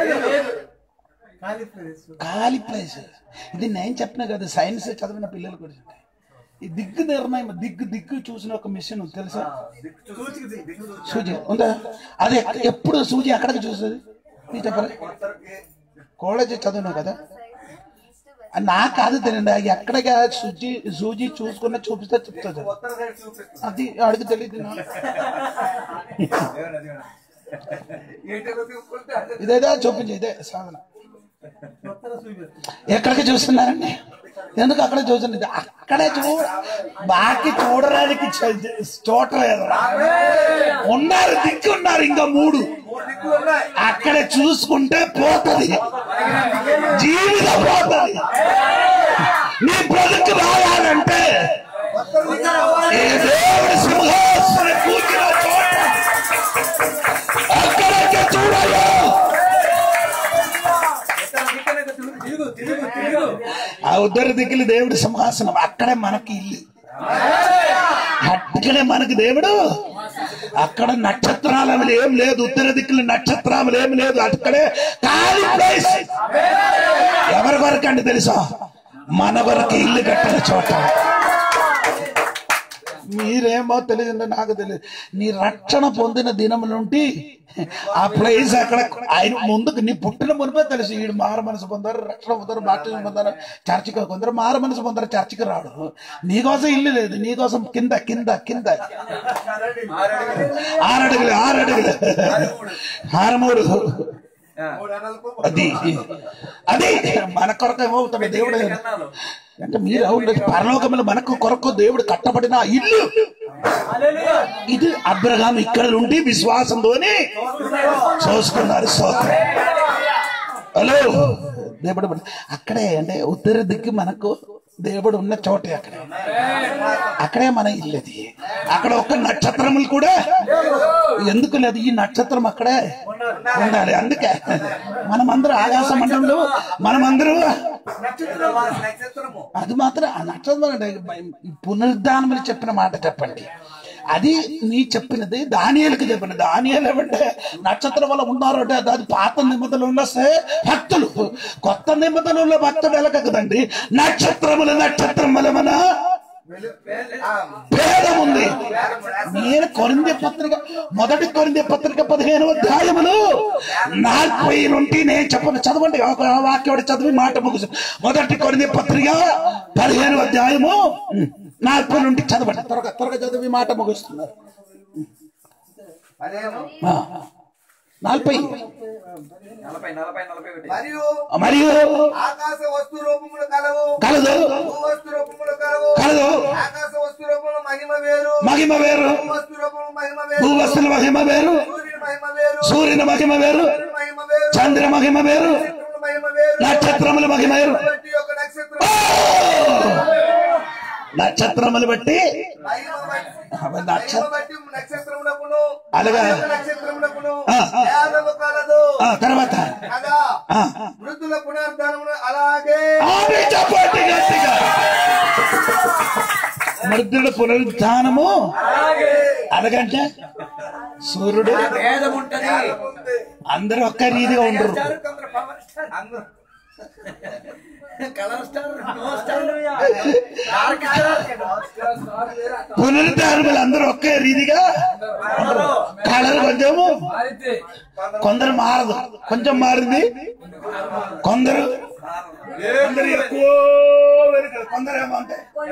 ఖాళీ ప్లేస్. ఇది నేను చెప్పిన కదా, సైన్స్ చదివిన పిల్లలు కూడా. ఈ దిగ్గు నిర్ణయం, దిగ్గు దిగ్గు చూసిన ఒక మిషన్ తెలుసా? సూచి ఉందా? అది ఎప్పుడు సూచి ఎక్కడికి చూస్తుంది? నీ చెప్పాలి. కాలేజ్ చదివినావు కదా, నా కాదు తెలియదు ఎక్కడికి సూజీ సూజీ చూసుకున్నా చూపిస్తే చెప్తా అది అడిగి తెలియదు ఇదేదా చూపించి ఇదే సాధన ఎక్కడికి చూస్తున్నారండి ఎందుకు అక్కడ చూస్తున్నది అక్కడే చూ బాకి చూడడానికి చోట ఉన్నారు దిక్కు ఉన్నారు ఇంకా మూడు అక్కడ చూసుకుంటే పోతుంది జీవితం పోతుంది నీ బ్రతుకు రావాలంటే ఏ దేవుడి సింహాసనం కూర్చున్న చోట అక్కడికే చూడాలి ఆ ఉత్తర దిక్కులు దేవుడి సింహాసనం అక్కడే మనకి ఇల్లు అక్కడే మనకి దేవుడు అక్కడ నక్షత్రాలు ఏం లేదు ఉత్తర దిక్కులు నక్షత్రాలు ఏం లేదు అక్కడే ఖాళీ ప్లేస్ ఎవరి వరకు అండి తెలుసా మన వరకు ఇల్లు కట్టిన చోట మీరేమో తెలియదు నాకు తెలియదు నీ రక్షణ పొందిన దినం నుండి ఆ ప్లేస్ అక్కడ ఆయన ముందుకు నీ పుట్టిన మునిపే తెలుసు వీడు మార మనసు పొందారు రక్షణ పొందారు బాప్టిజం పొందారు చర్చికి కొందరు మార మనసు పొందారు చర్చికి రాడు నీకోసం ఇల్లు లేదు నీకోసం కింద కింద కింద ఆరడుగులు ఆరడుగులు ఆరమూడు అది అది మన కొరకు ఏమవుతాడు దేవుడు అంటే మీరు అవును పరలోకంలో మనకు కొరకు దేవుడు కట్టబడిన ఇల్లు ఇది అబ్రహాం ఇక్కడ నుండి విశ్వాసంతోనే చూసుకున్నారు స్తోత్రం హలో దేవుడు అక్కడే అంటే ఉత్తర దిక్కు మనకు దేవుడు ఉన్న చోటే అక్కడే అక్కడే మన ఇల్లది అక్కడ ఒక్క నక్షత్రములు కూడా ఎందుకు లేదు ఈ నక్షత్రం అక్కడే ఉండాలి అందుకే మనమందరూ ఆకాశ మండలంలో మనమందరూ అది మాత్రం ఆ నక్షత్రం పునరుద్ధానములు చెప్పిన మాట చెప్పండి అది నీ చెప్పినది దానియేలుకి చెప్పినది దానియేలు ఏమంటే నక్షత్రం వల్ల ఉన్నారు అంటే అది పాత నిబంధనలు వస్తే భక్తులు కొత్త నిబంధనల్లో భక్తుడు ఎలగకదండి నక్షత్రముల నక్షత్రం వల్ల మన భేదం ఉంది నేను కొరింథీ పత్రిక మొదటి కొరింథీ పత్రిక పదిహేను అధ్యాయములు నలభై నుండి నేను చెప్పను చదవండి ఒక వాక్యం చదివి మాట ముగిసి మొదటి కొరింథీ పత్రిక పదిహేను అధ్యాయము నలభై నుండి చదవండి త్వరగా త్వరగా చదివి మాట ముగిస్తున్నారు నలభై మరియు మరియు ఆకాశ వస్తు రూపములు కలవు కలదు భూవస్తు రూపములు కలవు కలదు ఆకాశ వస్తు రూపములు మహిమ వేరు మహిమ వేరు భూవస్తు రూపములు మహిమ వేరు భూవస్తుల మహిమ వేరు సూర్యుని మహిమ వేరు సూర్యుని మహిమ వేరు చంద్రుని మహిమ వేరు చంద్ర మహిమ వేరు నక్షత్రముల మహిమ వేరు నక్షత్రముల మహిమ వేరు ప్రతి ఒక్క నక్షత్రం నక్షత్రములు బట్టి మహిమ బట్టి మహిమ నక్షత్ర బట్టి నక్షత్రమునకును అలాగా నక్షత్రమునకును ఆ, ఆ. యాదవ కలదు ఆ, తర్వాత కదా ఆ, మృతుల పునరుద్ధానమును అలాగే ఆమె చెప్పండి గట్టిగా మృతుల పునరుద్ధానము అలాగంటే సూర్యుడు భేదం ఉంటది అందరూ ఒక్క రీతిగా ఉండరు అందరూ colour star no star dark star పునరుద్ధానములు అందరూ ఒకే రీతిగా కలర్ కొంచెము కొందరు మారదు కొంచెం మారింది కొందరు కొందరు ఎక్కువ వెనుక, కొందరు ఏమో అంటే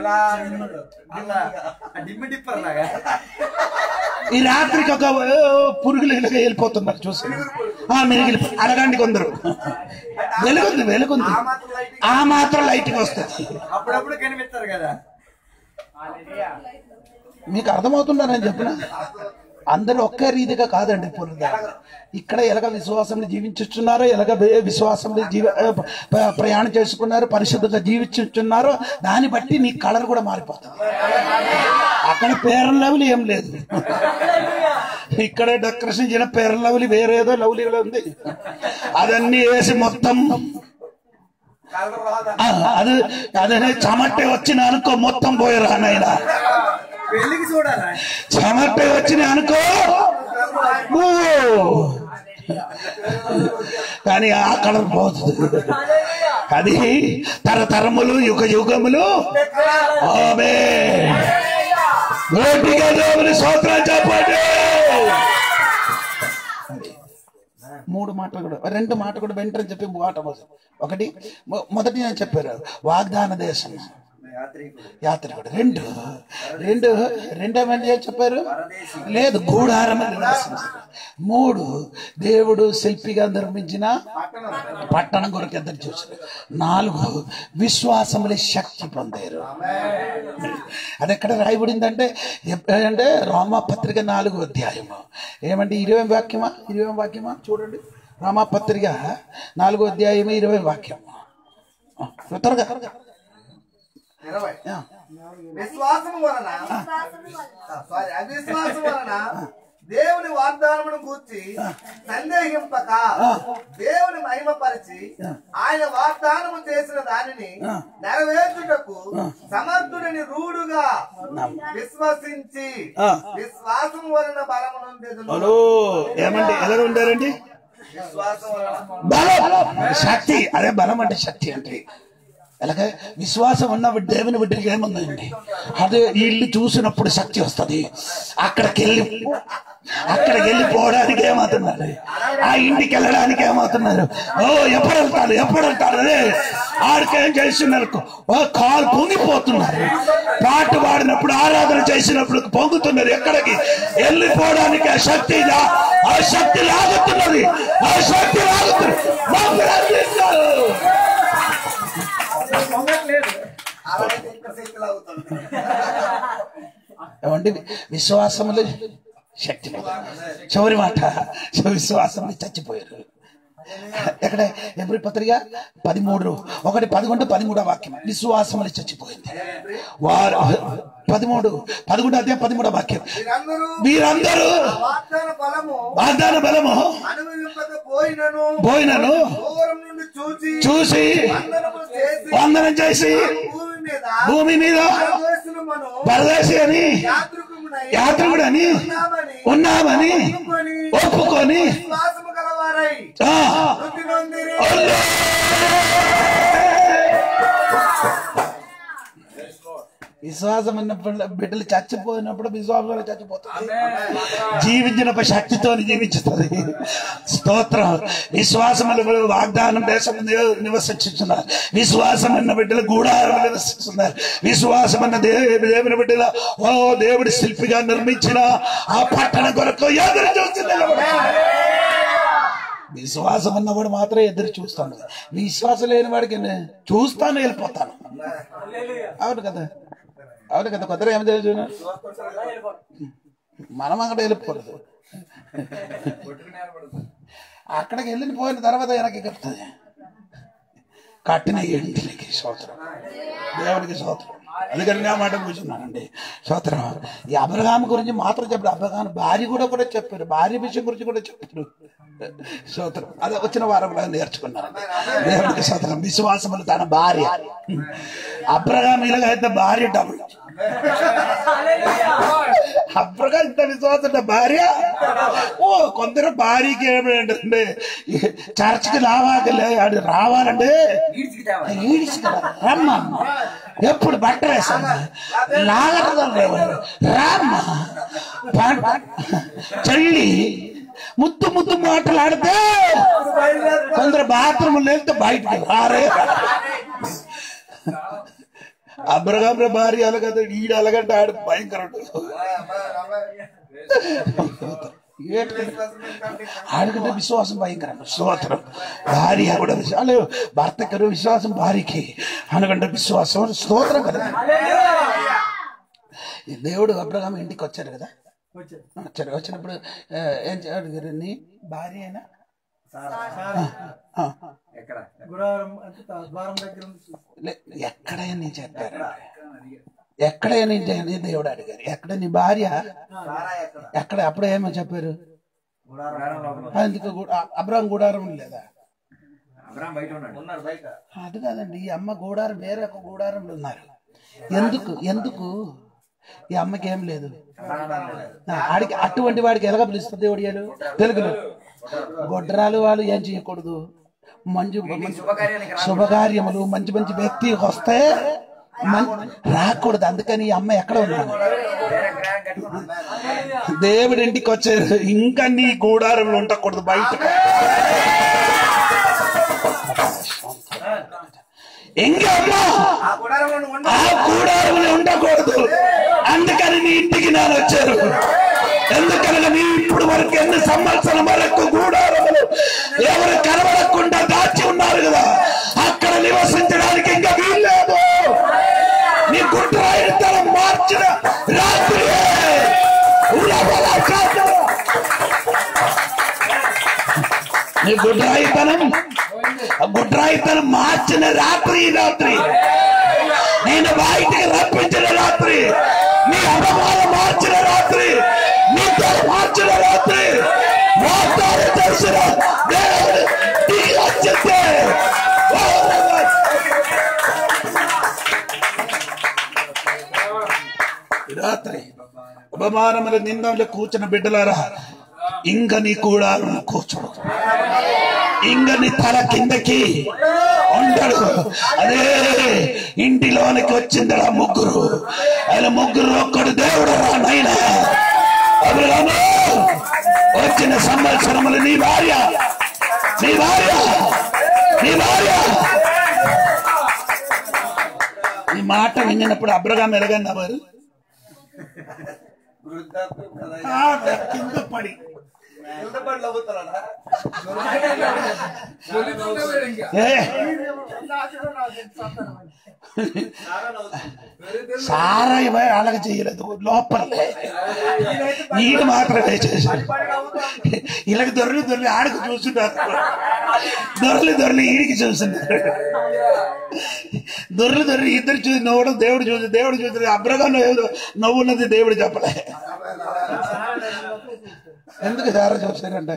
డిమ్మి డిప్పర్ లాగా ఈ రాత్రికి ఒక ఓ, పురుగులు ఇలాగ వెళ్ళిపోతున్నారు చూసి ఆ మెరుగు అలగండి కొందరు వెలుగుంది వెలుగుంది ఆ మాత్రం లైట్కి వస్తుంది అప్పుడప్పుడు కనిపిస్తారు కదా మీకు అర్థమవుతుందా నేను చెప్పిన అందరూ ఒకే రీతిగా కాదండి పునరుద్ధానం ఇక్కడ ఎలాగ విశ్వాసంలో జీవించుచున్నారో ఎలాగ వే- విశ్వాసంలో జీవ ప- ప్రయాణం చేసుకున్నారో పరిశుద్ధంగా జీవించుచున్నారో దాన్ని బట్టి నీ కలర్ కూడా మారిపోతుంది అక్కడ పేరల లెవెల్ ఏం లేదు ఇక్కడే డెకరేషన్ చేసిన పేరల లెవెల్ వేరేదో లవ్లీలో ఉంది అదన్నీ వేసి మొత్తం ఆ, అది అదే చెమటే వచ్చిన అనుకో మొత్తం పోయారు నాయన పెళ్లికి చూడాలా చెమటే వచ్చిన అనుకో ఓ! కానీ ఆ కలర్ పోతుంది అది తరతరములు యుగ యుగములు ఆమేన్. గట్టిగా దేవుని స్తోత్రం చెప్పండి మూడు మాటలు కూడా రెండు మాట కూడా వెంటనే చెప్పి మాట మోసం. ఒకటి మొ- మొదటి నేను చెప్పారు వాగ్దాన దేశం యాత్రికుడు. రెండు రెండు రెండేమని చెప్పారు లేదు గూడారం అని నివసించారు. మూడు దేవుడు శిల్పిగా నిర్మించిన పట్టణం కొరకు ఎదురు చూసారు. నాలుగు విశ్వాసములే శక్తి పొందారు. అది ఎక్కడ రాయబడిందంటే అంటే రోమాపత్రిక నాలుగు అధ్యాయము ఏమంటే ఇరవై వాక్యమా ఇరవై వాక్యమా చూడండి. రోమాపత్రిక నాలుగో అధ్యాయము ఇరవై వాక్యము త్వరగా ఇరవై. విశ్వాసము వలన సారీ అవిశ్వాసం వలన దేవుని వాగ్దానమును గూర్చి సందేహింపక దేవుని మహిమపరిచి ఆయన వాగ్దానము చేసిన దానిని నెరవేర్చుటకు సమర్థుడిని రూఢుగా విశ్వసించి విశ్వాసం వలన బలము నొందెదరు. ఏమంటే ఎలా ఉంటారండి విశ్వాసం వలన బలం శక్తి. అదే బలం అంటే శక్తి అంటే అలాగే విశ్వాసం ఉన్న దేవుని బిడ్డకి ఏముందండి అదే ఇల్లు చూసినప్పుడు శక్తి వస్తుంది. అక్కడికి వెళ్ళి అక్కడికి వెళ్ళిపోవడానికి ఏమవుతున్నారు ఆ ఇంటికి వెళ్ళడానికి ఏమవుతున్నారు ఓ ఎప్పుడు వెళ్తారు ఎప్పుడు వెళ్తారు అదే ఆడికేం చేస్తున్నారు ఓ కాలు పొంగిపోతున్నారు. పాట పాడినప్పుడు ఆరాధన చేసినప్పుడు పొంగుతున్నారు. ఎక్కడికి వెళ్ళిపోవడానికి ఆ శక్తి ఆ శక్తి లాగుతున్నది ఆ శక్తి లాగుతున్నారు. అలాగే ఇక్కడ శక్తులు అవుతుంది. ఏమండి విశ్వాసములు శక్తి. చివరి మాట విశ్వాసములు చచ్చిపోయారు. ఎక్కడ ఎబ్రీ పత్రిక పదిమూడు ఒకటి పదకొండు పదిమూడో వాక్యం విశ్వాసములు చచ్చిపోయింది. వారు పదమూడు పదకొండు అదే పదమూడో వాక్యం వీరందరూ వాగ్దాన బలము వాగ్దాన బలము అనుభవింపకపోయినను పోయినను దూరం నుండి చూసి చూసి వందనములు చేసి వందనం చేసి భూమి మీద భూమి మీద పరదేశులమును పరదేశి అని యాత్రికులమునై యాత్రికుడని ఉన్నామని ఉన్నామని ఒప్పుకొని ఒప్పుకొని విశ్వాసము గలవారై ఆ, వృద్ధి నొందిరి. విశ్వాసం ఉన్న బిడ్డలు చచ్చిపోయినప్పుడు విశ్వాసం చచ్చిపోతుంది. జీవించినప్పుడు శక్తితో జీవించుతుంది. స్తోత్రం. విశ్వాసం వాగ్దానం దేశం నివసించుతున్నారు. విశ్వాసం అన్న బిడ్డలు గూడారం నివసిస్తున్నారు. విశ్వాసం అన్న దేవుని బిడ్డల ఓ దేవుడి శిల్పిగా నిర్మించిన ఆ పట్టణ కొరకు ఎదురు చూస్తున్నారు. విశ్వాసం ఉన్నవాడు మాత్రం ఎదురు చూస్తాను. విశ్వాసం లేని వాడికి చూస్తాను వెళ్ళిపోతాను. అవును కదా అవును కదా కొత్తగా ఏమి తెలుసు మనం అక్కడ వెళ్ళిపోలేదు. అక్కడికి వెళ్ళిపోయిన తర్వాత వెనక్కి కడుతుంది. కట్టిన ఇంటికి స్తోత్రం దేవుడికి స్తోత్రం. అందుకని నా మాట కూర్చున్నానండి స్తోత్రం. ఈ అబ్రహాం గురించి మాత్రం చెప్పారు. అబ్రహాం భార్య కూడా కూడా చెప్పారు. భార్య విషయం గురించి కూడా చెప్పారు. స్తోత్రం. అదే వచ్చిన వారంలో నేర్చుకున్నాను దేవుడికి స్తోత్రం. విశ్వాసములు తన భార్య అబ్రహాం ఇలాగ అయితే భార్య డబుల్ అబ్రహాం ఇంత విశ్వాసం భార్య. ఓ కొందరు భార్యకి ఏమిటంటే చర్చికి రావాలి అది రావాలంటే ఈడికి రమ్మ ఎప్పుడు బట్ట వేసాను లాగడం రామ్మ చల్లి ముద్దు ముద్దు మాట్లాడితే కొందరు బాత్రూమ్ వెళ్తే బయటకు రారే. అబ్రహాం భార్య అలాగ ఈడు అలాగంటే ఆడు భయంకరుడు. ఆడికంటే విశ్వాసం భయంకరం. స్తోత్రం. భార్య కూడా విశ్వాసం భర్తకు విశ్వాసం భార్యకి అనుకంటే విశ్వాసం స్తోత్రం కదా. దేవుడు అబ్రహాం ఇంటికి వచ్చారు కదా. వచ్చారు వచ్చినప్పుడు ఏం అడిగారు నీ భార్య అయినా ఎక్కడైనా చెప్పారు ఎక్కడైనా దేవుడు అడిగారు ఎక్కడ నీ భార్య ఎక్కడ అప్పుడు ఏమో చెప్పారు అందుకు అబ్రహాం గూడారం లేదా అది కాదండి. ఈ అమ్మ గూడారం వేరే ఒక గూడారంలో ఉన్నారు. ఎందుకు ఎందుకు ఈ అమ్మకి ఏం లేదు. ఆడికి అటువంటి వాడికి ఎలాగ పిలుస్తుంది దేవుడియాలు తెలుగులో గొడ్రాలు వాళ్ళు ఏం చేయకూడదు. మంచి శుభకార్యములు మంచి మంచి వ్యక్తి వస్తే రాకూడదు. అందుకని ఈ అమ్మ ఎక్కడ ఉన్నాను దేవుడి ఇంటికి వచ్చారు, ఇంకా నీ గూడారంలో ఉండకూడదు, బయట ఇంకా ఆ గూడారంలో ఉండకూడదు. అందుకని నీ ఇంటికి నేను వచ్చారు. ఎందుకనగా నీ ఇప్పుడు వరకు ఎన్ని సంవత్సరం వరకు గూడారములు ఎవరు కనబడకుండా దాచి ఉన్నారు కదా, అక్కడ నివసించడానికి ఇంకా వీల్లేదు. నీ గుట్రాయితనం మార్చిన రాత్రి నీ గుడ్రాయితనం గుడ్రాయితనం మార్చిన రాత్రి రాత్రి నేను బయటికి రప్పించిన రాత్రి, నీ అవమానం మార్చిన రాత్రి, నీ తల మార్చిన రాత్రి, వార్తలు తెలిసిన దేవుడు దిగి వచ్చింది. రాత్రి అవమానముల నిందలు కూర్చున్న బిడ్డలారా, ఇంక నీ కూడా కూర్చోడు, ఇంక నీ తల కిందకి ఉండడు. అదే ఇంటిలోనికి వచ్చిందిరా ముగ్గురు, ఆయన ముగ్గురు ఒక్కడు దేవుడు రా నాయన. అబ్రహాము వచ్చిన సంవత్సరములు నీ భార్య నీ భార్య నీ భార్య ఈ మాట విన్నప్పుడు అబ్రహాము ఎలాగన్నవారు? కింద పడి సారా అలాగ చేయలేదు, లోపలే ఈయన మాత్రమే చేశాడు. ఇలాగ దొరలు దొరలి ఆడికి చూస్తున్నారు, దొరలు దొరలి ఈడికి చూస్తున్నారు. దొరలు దొరలి ఇద్దరు చూసి నవ్వడం దేవుడు చూసి దేవుడు చూసి అబ్రగా నవ్వున్నది దేవుడు చెప్పలే. ఎందుకు సారా చూసారంటే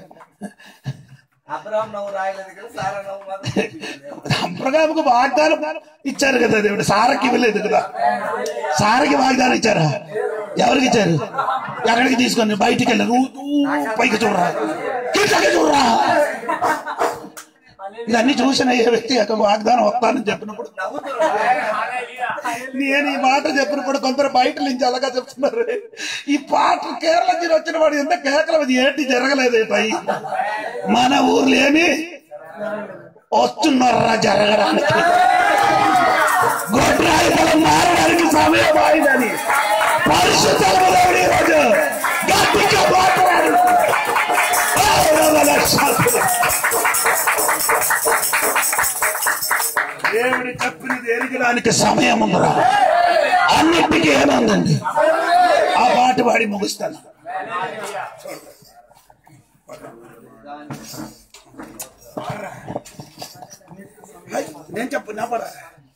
అబ్రహాముకు వాగ్దానం ఇచ్చారు కదా దేవుడు, సారకి ఇవ్వలేదు కదా. సారకి వాగ్దానం ఇచ్చారా? ఎవరికి ఇచ్చారు? ఎక్కడికి తీసుకొని బయటికి వెళ్ళి నువ్వు పైకి చూడరా, కిందకి చూడరా. ఇదన్నీ చూసిన ఏ వ్యక్తి వాగ్దానం వస్తానని చెప్పినప్పుడు, నేను ఈ మాట చెప్పినప్పుడు కొందరు బయట నుంచి అలాగా చెప్తున్నారు. ఈ పాట కేరళ నుంచి వచ్చిన వాడు ఎంత కేకల ఏంటి జరగలేదేటాయి, మన ఊర్లో ఏమి వస్తున్నారా జరగడానికి, గొడ్రాయితనం మారడానికి సమయం అయిందని పరిశుద్ధ ఈరోజు గట్టిగా మాట్లాడు. దేవుడి చెప్పినది ఎరగడానికి సమయం ఉందిరా, అన్నిటికీ ఏమందండి. ఆ పాట పాడి ముగిస్తాను. నేను చెప్పు నా పడ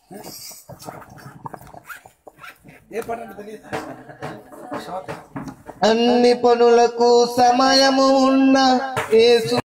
ఏ పాట తెలియదు. అన్ని పనులకు సమయము ఉన్న యేసు